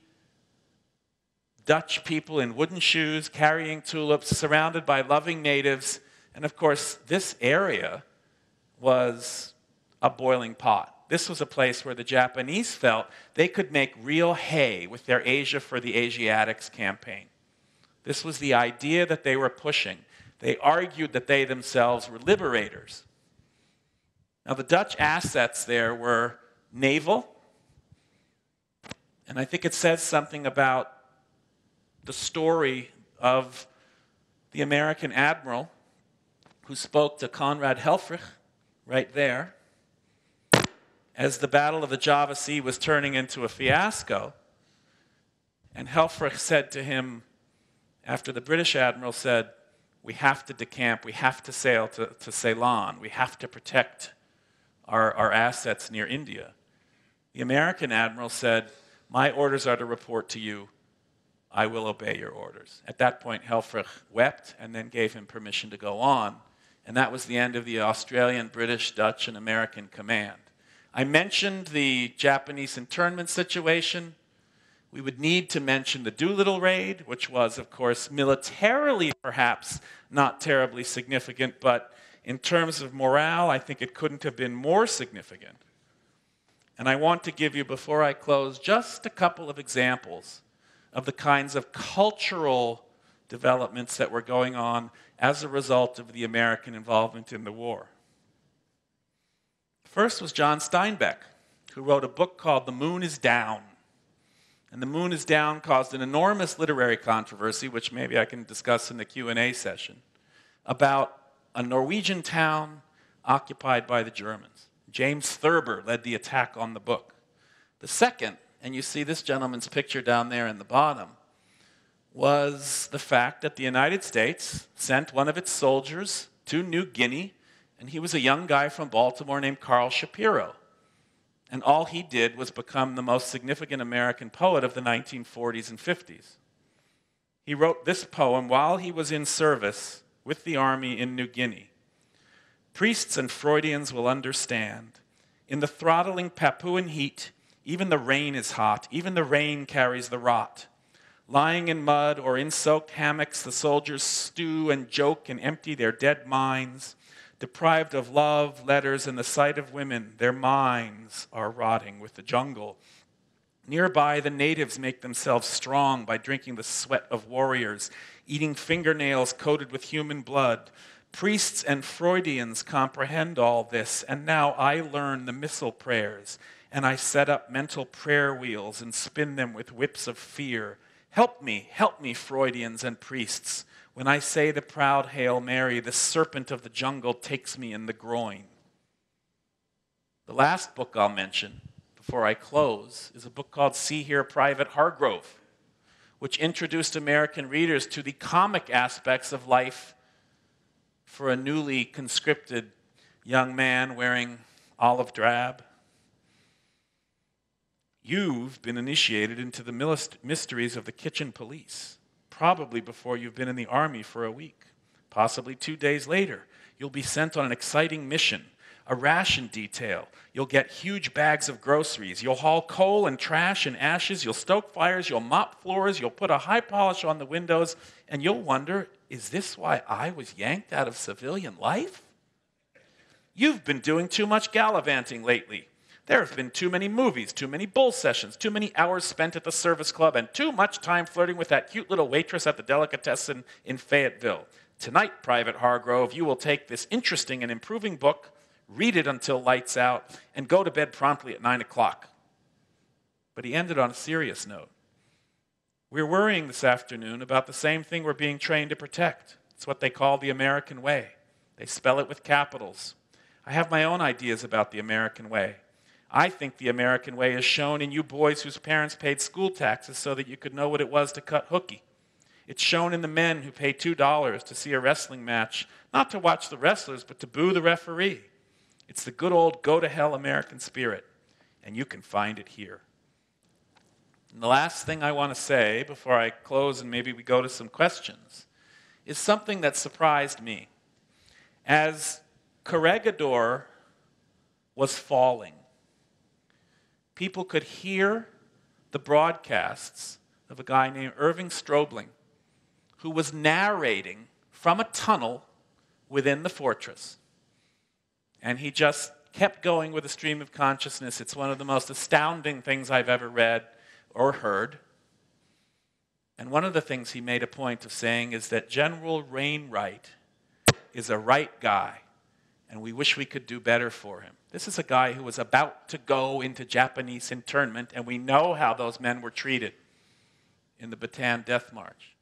Dutch people in wooden shoes, carrying tulips, surrounded by loving natives. And of course, this area was a boiling pot. this was a place where the Japanese felt they could make real hay with their Asia for the Asiatics campaign. This was the idea that they were pushing. They argued that they themselves were liberators. Now, the Dutch assets there were naval, and I think it says something about the story of the American admiral who spoke to Conrad Helfrich right there as the Battle of the Java Sea was turning into a fiasco. And Helfrich said to him, after the British admiral said, we have to decamp, we have to sail to Ceylon, we have to protect our assets near India. The American admiral said, my orders are to report to you, I will obey your orders. At that point, Helfrich wept and then gave him permission to go on. And that was the end of the Australian, British, Dutch, and American command. I mentioned the Japanese internment situation. We would need to mention the Doolittle raid, which was, of course, militarily perhaps not terribly significant, but in terms of morale, I think it couldn't have been more significant. And I want to give you, before I close, just a couple of examples of the kinds of cultural developments that were going on as a result of the American involvement in the war. First was John Steinbeck, who wrote a book called The Moon is Down. And The Moon is Down caused an enormous literary controversy, which maybe I can discuss in the Q&A session, about a Norwegian town occupied by the Germans. James Thurber led the attack on the book. The second, and you see this gentleman's picture down there in the bottom, was the fact that the United States sent one of its soldiers to New Guinea, and he was a young guy from Baltimore named Carl Shapiro. And all he did was become the most significant American poet of the 1940s and 50s. He wrote this poem while he was in service with the army in New Guinea. Priests and Freudians will understand. In the throttling Papuan heat, even the rain is hot, even the rain carries the rot. Lying in mud or in soaked hammocks, the soldiers stew and joke and empty their dead minds. Deprived of love, letters, and the sight of women, their minds are rotting with the jungle. Nearby, the natives make themselves strong by drinking the sweat of warriors, eating fingernails coated with human blood. Priests and Freudians comprehend all this, and now I learn the missal prayers, and I set up mental prayer wheels and spin them with whips of fear. Help me, Freudians and priests. When I say the proud Hail Mary, the serpent of the jungle takes me in the groin. The last book I'll mention before I close is a book called See Here, Private Hargrove, which introduced American readers to the comic aspects of life for a newly conscripted young man wearing olive drab. You've been initiated into the mysteries of the kitchen police. Probably before you've been in the army for a week. Possibly 2 days later, you'll be sent on an exciting mission, a ration detail. You'll get huge bags of groceries. You'll haul coal and trash and ashes. You'll stoke fires. You'll mop floors. You'll put a high polish on the windows. And you'll wonder, is this why I was yanked out of civilian life? You've been doing too much gallivanting lately. There have been too many movies, too many bull sessions, too many hours spent at the service club, and too much time flirting with that cute little waitress at the delicatessen in Fayetteville. Tonight, Private Hargrove, you will take this interesting and improving book, read it until lights out, and go to bed promptly at 9 o'clock. But he ended on a serious note. We're worrying this afternoon about the same thing we're being trained to protect. It's what they call the American way. They spell it with capitals. I have my own ideas about the American way. I think the American way is shown in you boys whose parents paid school taxes so that you could know what it was to cut hooky. It's shown in the men who pay $2 to see a wrestling match, not to watch the wrestlers, but to boo the referee. It's the good old go-to-hell American spirit, and you can find it here. And the last thing I want to say before I close and maybe we go to some questions is something that surprised me. As Corregidor was falling, people could hear the broadcasts of a guy named Irving Strobling, who was narrating from a tunnel within the fortress. And he just kept going with a stream of consciousness. It's one of the most astounding things I've ever read or heard. And one of the things he made a point of saying is that General Wainwright is a right guy, and we wish we could do better for him. This is a guy who was about to go into Japanese internment, and we know how those men were treated in the Bataan Death March.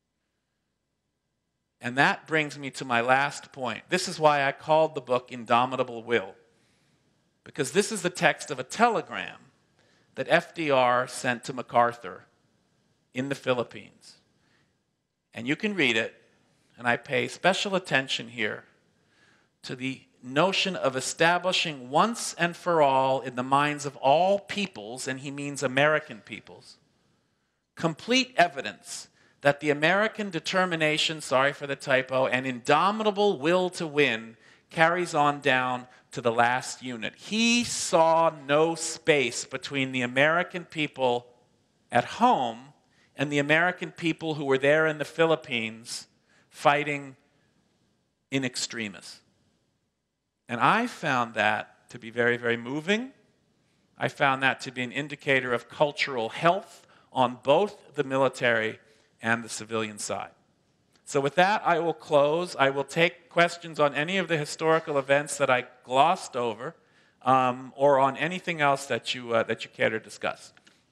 And that brings me to my last point. This is why I called the book Indomitable Will, because this is the text of a telegram that FDR sent to MacArthur in the Philippines. And you can read it, and I pay special attention here to the notion of establishing once and for all in the minds of all peoples, and he means American peoples, complete evidence that the American determination, sorry for the typo, and indomitable will to win carries on down to the last unit. He saw no space between the American people at home and the American people who were there in the Philippines fighting in extremis. And I found that to be very, very moving. I found that to be an indicator of cultural health on both the military and the civilian side. So with that, I will close. I will take questions on any of the historical events that I glossed over, or on anything else that you care to discuss.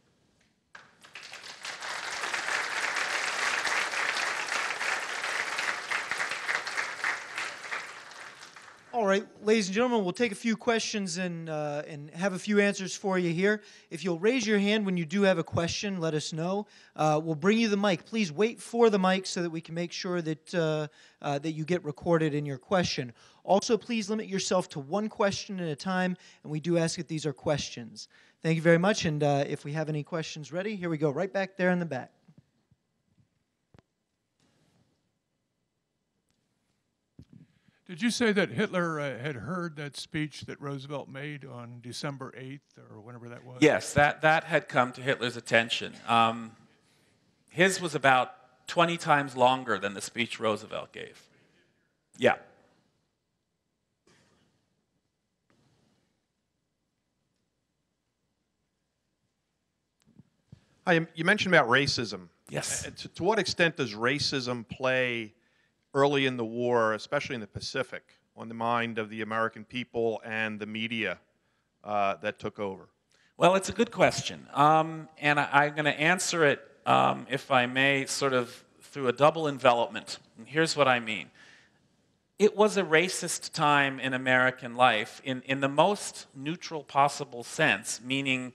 All right, ladies and gentlemen, we'll take a few questions and have a few answers for you here. If you'll raise your hand when you do have a question, let us know. We'll bring you the mic. Please wait for the mic so that we can make sure that, that you get recorded in your question. Also, please limit yourself to one question at a time, and we do ask that these are questions. Thank you very much, and if we have any questions ready, here we go, right back there in the back. Did you say that Hitler had heard that speech that Roosevelt made on December 8th or whenever that was? Yes, that had come to Hitler's attention. His was about 20 times longer than the speech Roosevelt gave. Yeah. Hi, you mentioned about racism. Yes. To what extent does racism play early in the war, especially in the Pacific, on the mind of the American people and the media that took over? Well, it's a good question. And I'm going to answer it, if I may, sort of through a double envelopment. And here's what I mean. It was a racist time in American life in the most neutral possible sense, meaning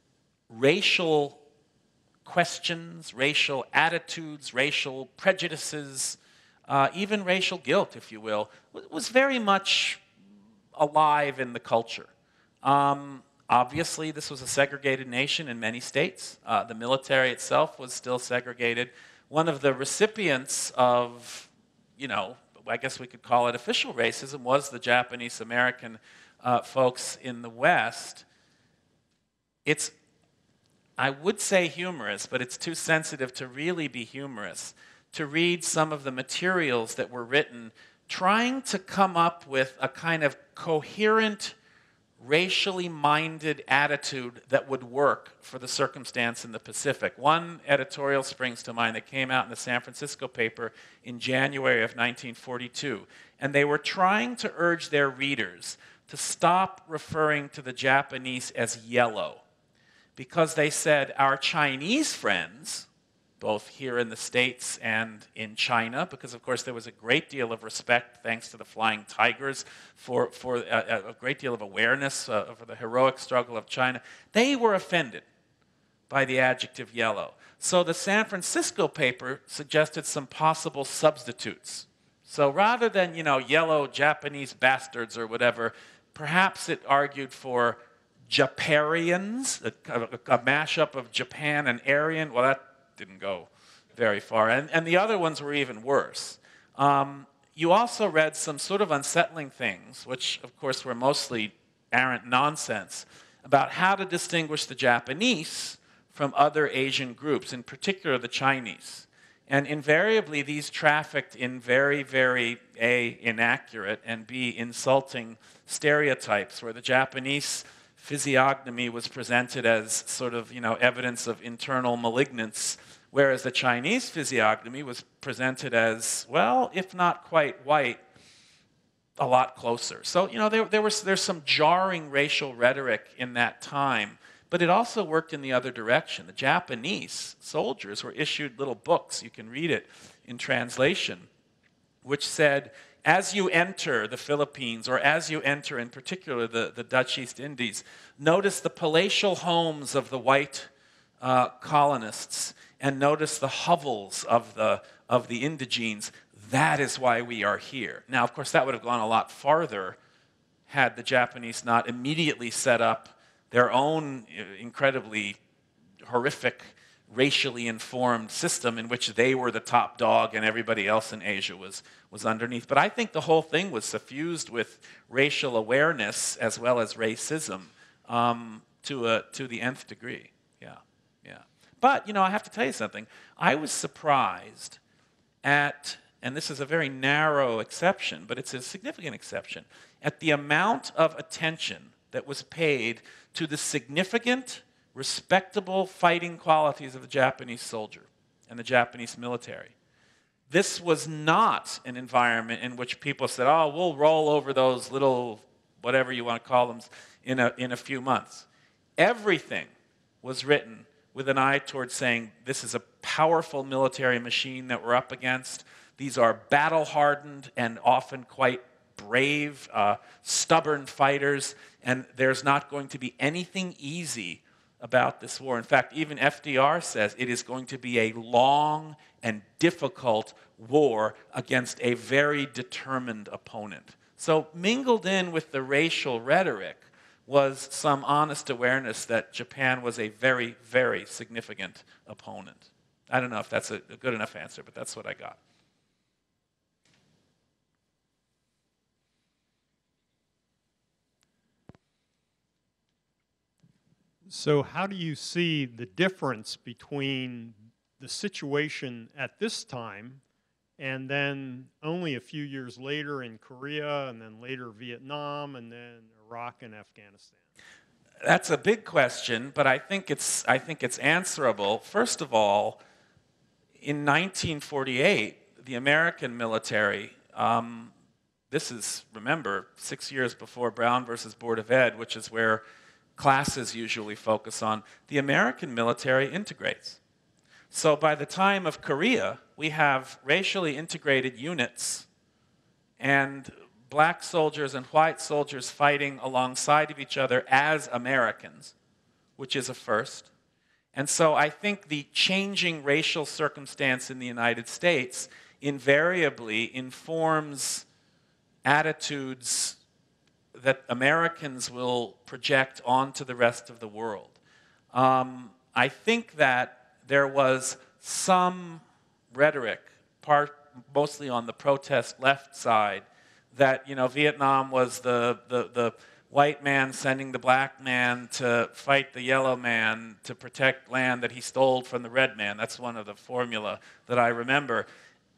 racial questions, racial attitudes, racial prejudices, even racial guilt, if you will, was very much alive in the culture. Obviously, this was a segregated nation in many states. The military itself was still segregated. One of the recipients of, I guess we could call it official racism was the Japanese-American folks in the West. It's, I would say humorous, but it's too sensitive to really be humorous, to read some of the materials that were written trying to come up with a kind of coherent, racially minded attitude that would work for the circumstance in the Pacific. One editorial springs to mind that came out in the San Francisco paper in January of 1942, and they were trying to urge their readers to stop referring to the Japanese as yellow, because they said our Chinese friends, both here in the States and in China, because of course there was a great deal of respect, thanks to the Flying Tigers, for a great deal of awareness for the heroic struggle of China. They were offended by the adjective yellow. So the San Francisco paper suggested some possible substitutes. So rather than, yellow Japanese bastards or whatever, perhaps it argued for Japarians, a mashup of Japan and Aryan. Well, that didn't go very far. And the other ones were even worse. You also read some sort of unsettling things, which, of course, were mostly arrant nonsense, about how to distinguish the Japanese from other Asian groups, in particular the Chinese. And invariably, these trafficked in very, very, A, inaccurate, and B, insulting stereotypes, where the Japanese physiognomy was presented as sort of, evidence of internal malignance, whereas the Chinese physiognomy was presented as, well, if not quite white, a lot closer. So, there's some jarring racial rhetoric in that time, but it also worked in the other direction. The Japanese soldiers were issued little books, you can read it in translation, which said, as you enter the Philippines, or as you enter in particular the Dutch East Indies, notice the palatial homes of the white colonists, and notice the hovels of the indigenes. That is why we are here. Now, of course, that would have gone a lot farther had the Japanese not immediately set up their own incredibly horrific, racially informed system in which they were the top dog and everybody else in Asia was underneath. But I think the whole thing was suffused with racial awareness as well as racism to the nth degree. Yeah. But, I have to tell you something. I was surprised at, and this is a very narrow exception, but it's a significant exception, at the amount of attention that was paid to the significant, respectable fighting qualities of the Japanese soldier and the Japanese military. This was not an environment in which people said, oh, we'll roll over those little, whatever you want to call them, in a few months. Everything was written with an eye towards saying, this is a powerful military machine that we're up against. These are battle-hardened and often quite brave, stubborn fighters, and there's not going to be anything easy about this war. In fact, even FDR says it is going to be a long and difficult war against a very determined opponent. So mingled in with the racial rhetoric was some honest awareness that Japan was a very, very significant opponent. I don't know if that's a good enough answer, but that's what I got. So how do you see the difference between the situation at this time and then only a few years later in Korea, and then later Vietnam, and then Iraq and Afghanistan? That's a big question, but I think it's answerable. First of all, in 1948, the American military, this is, remember, 6 years before Brown versus Board of Ed, which is where classes usually focus on, the American military integrates. So by the time of Korea, we have racially integrated units and black soldiers and white soldiers fighting alongside of each other as Americans, which is a first. And so I think the changing racial circumstance in the United States invariably informs attitudes that Americans will project onto the rest of the world. I think that there was some rhetoric, mostly on the protest left side, that Vietnam was the white man sending the black man to fight the yellow man to protect land that he stole from the red man. That's one of the formula that I remember.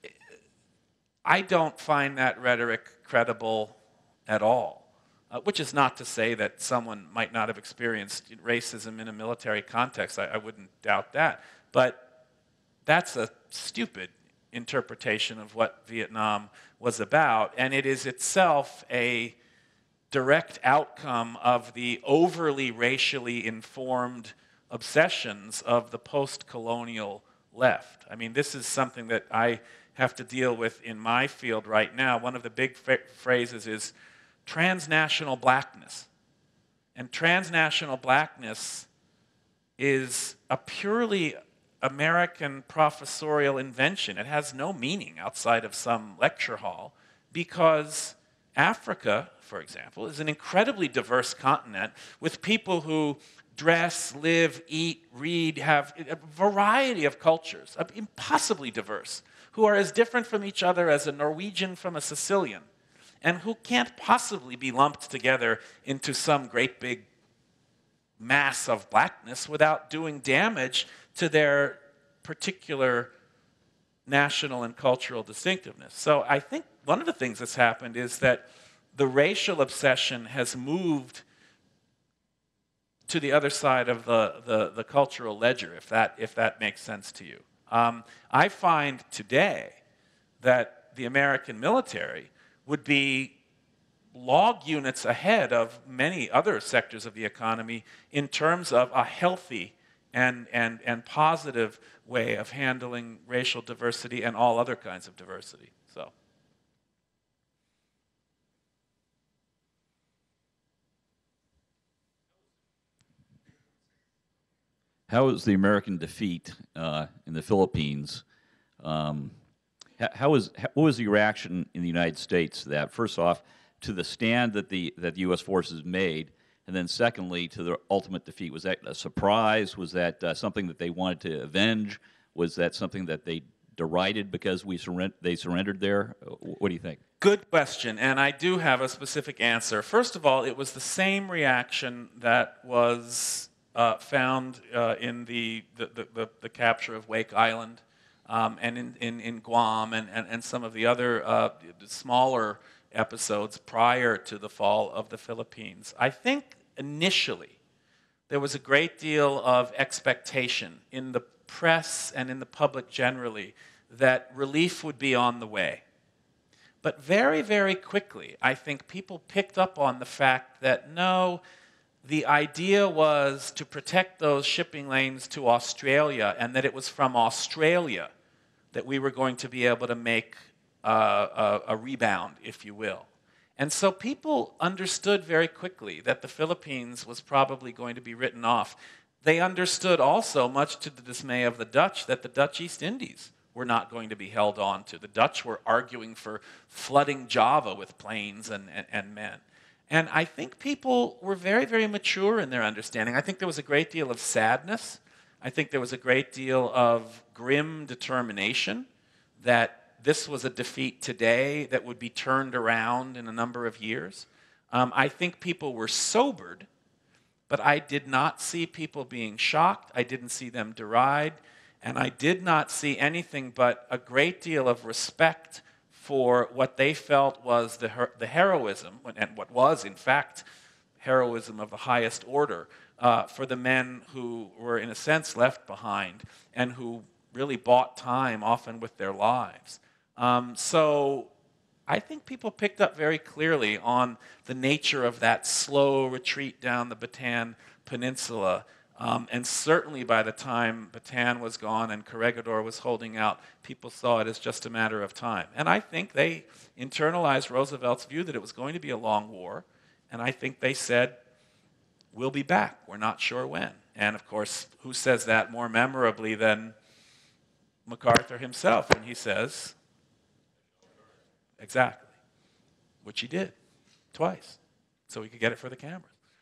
I don't find that rhetoric credible at all. Which is not to say that someone might not have experienced racism in a military context. I wouldn't doubt that. But that's a stupid interpretation of what Vietnam was about, and it is itself a direct outcome of the overly racially informed obsessions of the post-colonial left. I mean, this is something that I have to deal with in my field right now. One of the big phrases is transnational blackness. And transnational blackness is a purely American professorial invention. It has no meaning outside of some lecture hall because Africa, for example, is an incredibly diverse continent with people who dress, live, eat, read, have a variety of cultures, impossibly diverse, who are as different from each other as a Norwegian from a Sicilian, and who can't possibly be lumped together into some great big mass of blackness without doing damage to their particular national and cultural distinctiveness. So I think one of the things that's happened is that the racial obsession has moved to the other side of the cultural ledger, if that makes sense to you. I find today that the American military would be log units ahead of many other sectors of the economy in terms of a healthy and positive way of handling racial diversity and all other kinds of diversity. So. How was the American defeat in the Philippines? What was the reaction in the United States to that? First off, to the stand that the U.S. forces made, and then secondly, to the ultimate defeat. Was that a surprise? Was that something that they wanted to avenge? Was that something that they derided because they surrendered there? What do you think? Good question, and I do have a specific answer. First of all, it was the same reaction that was found in the capture of Wake Island and in Guam and some of the other smaller episodes prior to the fall of the Philippines. I think initially there was a great deal of expectation in the press and in the public generally that relief would be on the way. But very, very quickly, I think people picked up on the fact that no, the idea was to protect those shipping lanes to Australia, and that it was from Australia that we were going to be able to make a rebound, if you will. And so people understood very quickly that the Philippines was probably going to be written off. They understood also, much to the dismay of the Dutch, that the Dutch East Indies were not going to be held on to. The Dutch were arguing for flooding Java with planes and men. And I think people were very, very mature in their understanding. I think there was a great deal of sadness. I think there was a great deal of grim determination that this was a defeat today that would be turned around in a number of years. I think people were sobered, but I did not see people being shocked. I didn't see them deride. And I did not see anything but a great deal of respect for what they felt was the heroism, and what was, in fact, heroism of the highest order, for the men who were, in a sense, left behind and who really bought time, often with their lives. So I think people picked up very clearly on the nature of that slow retreat down the Bataan Peninsula. And certainly by the time Bataan was gone and Corregidor was holding out, people saw it as just a matter of time. And I think they internalized Roosevelt's view that it was going to be a long war. And I think they said, we'll be back. We're not sure when. And of course, who says that more memorably than MacArthur himself when he says, exactly, which he did twice, so he could get it for the cameras.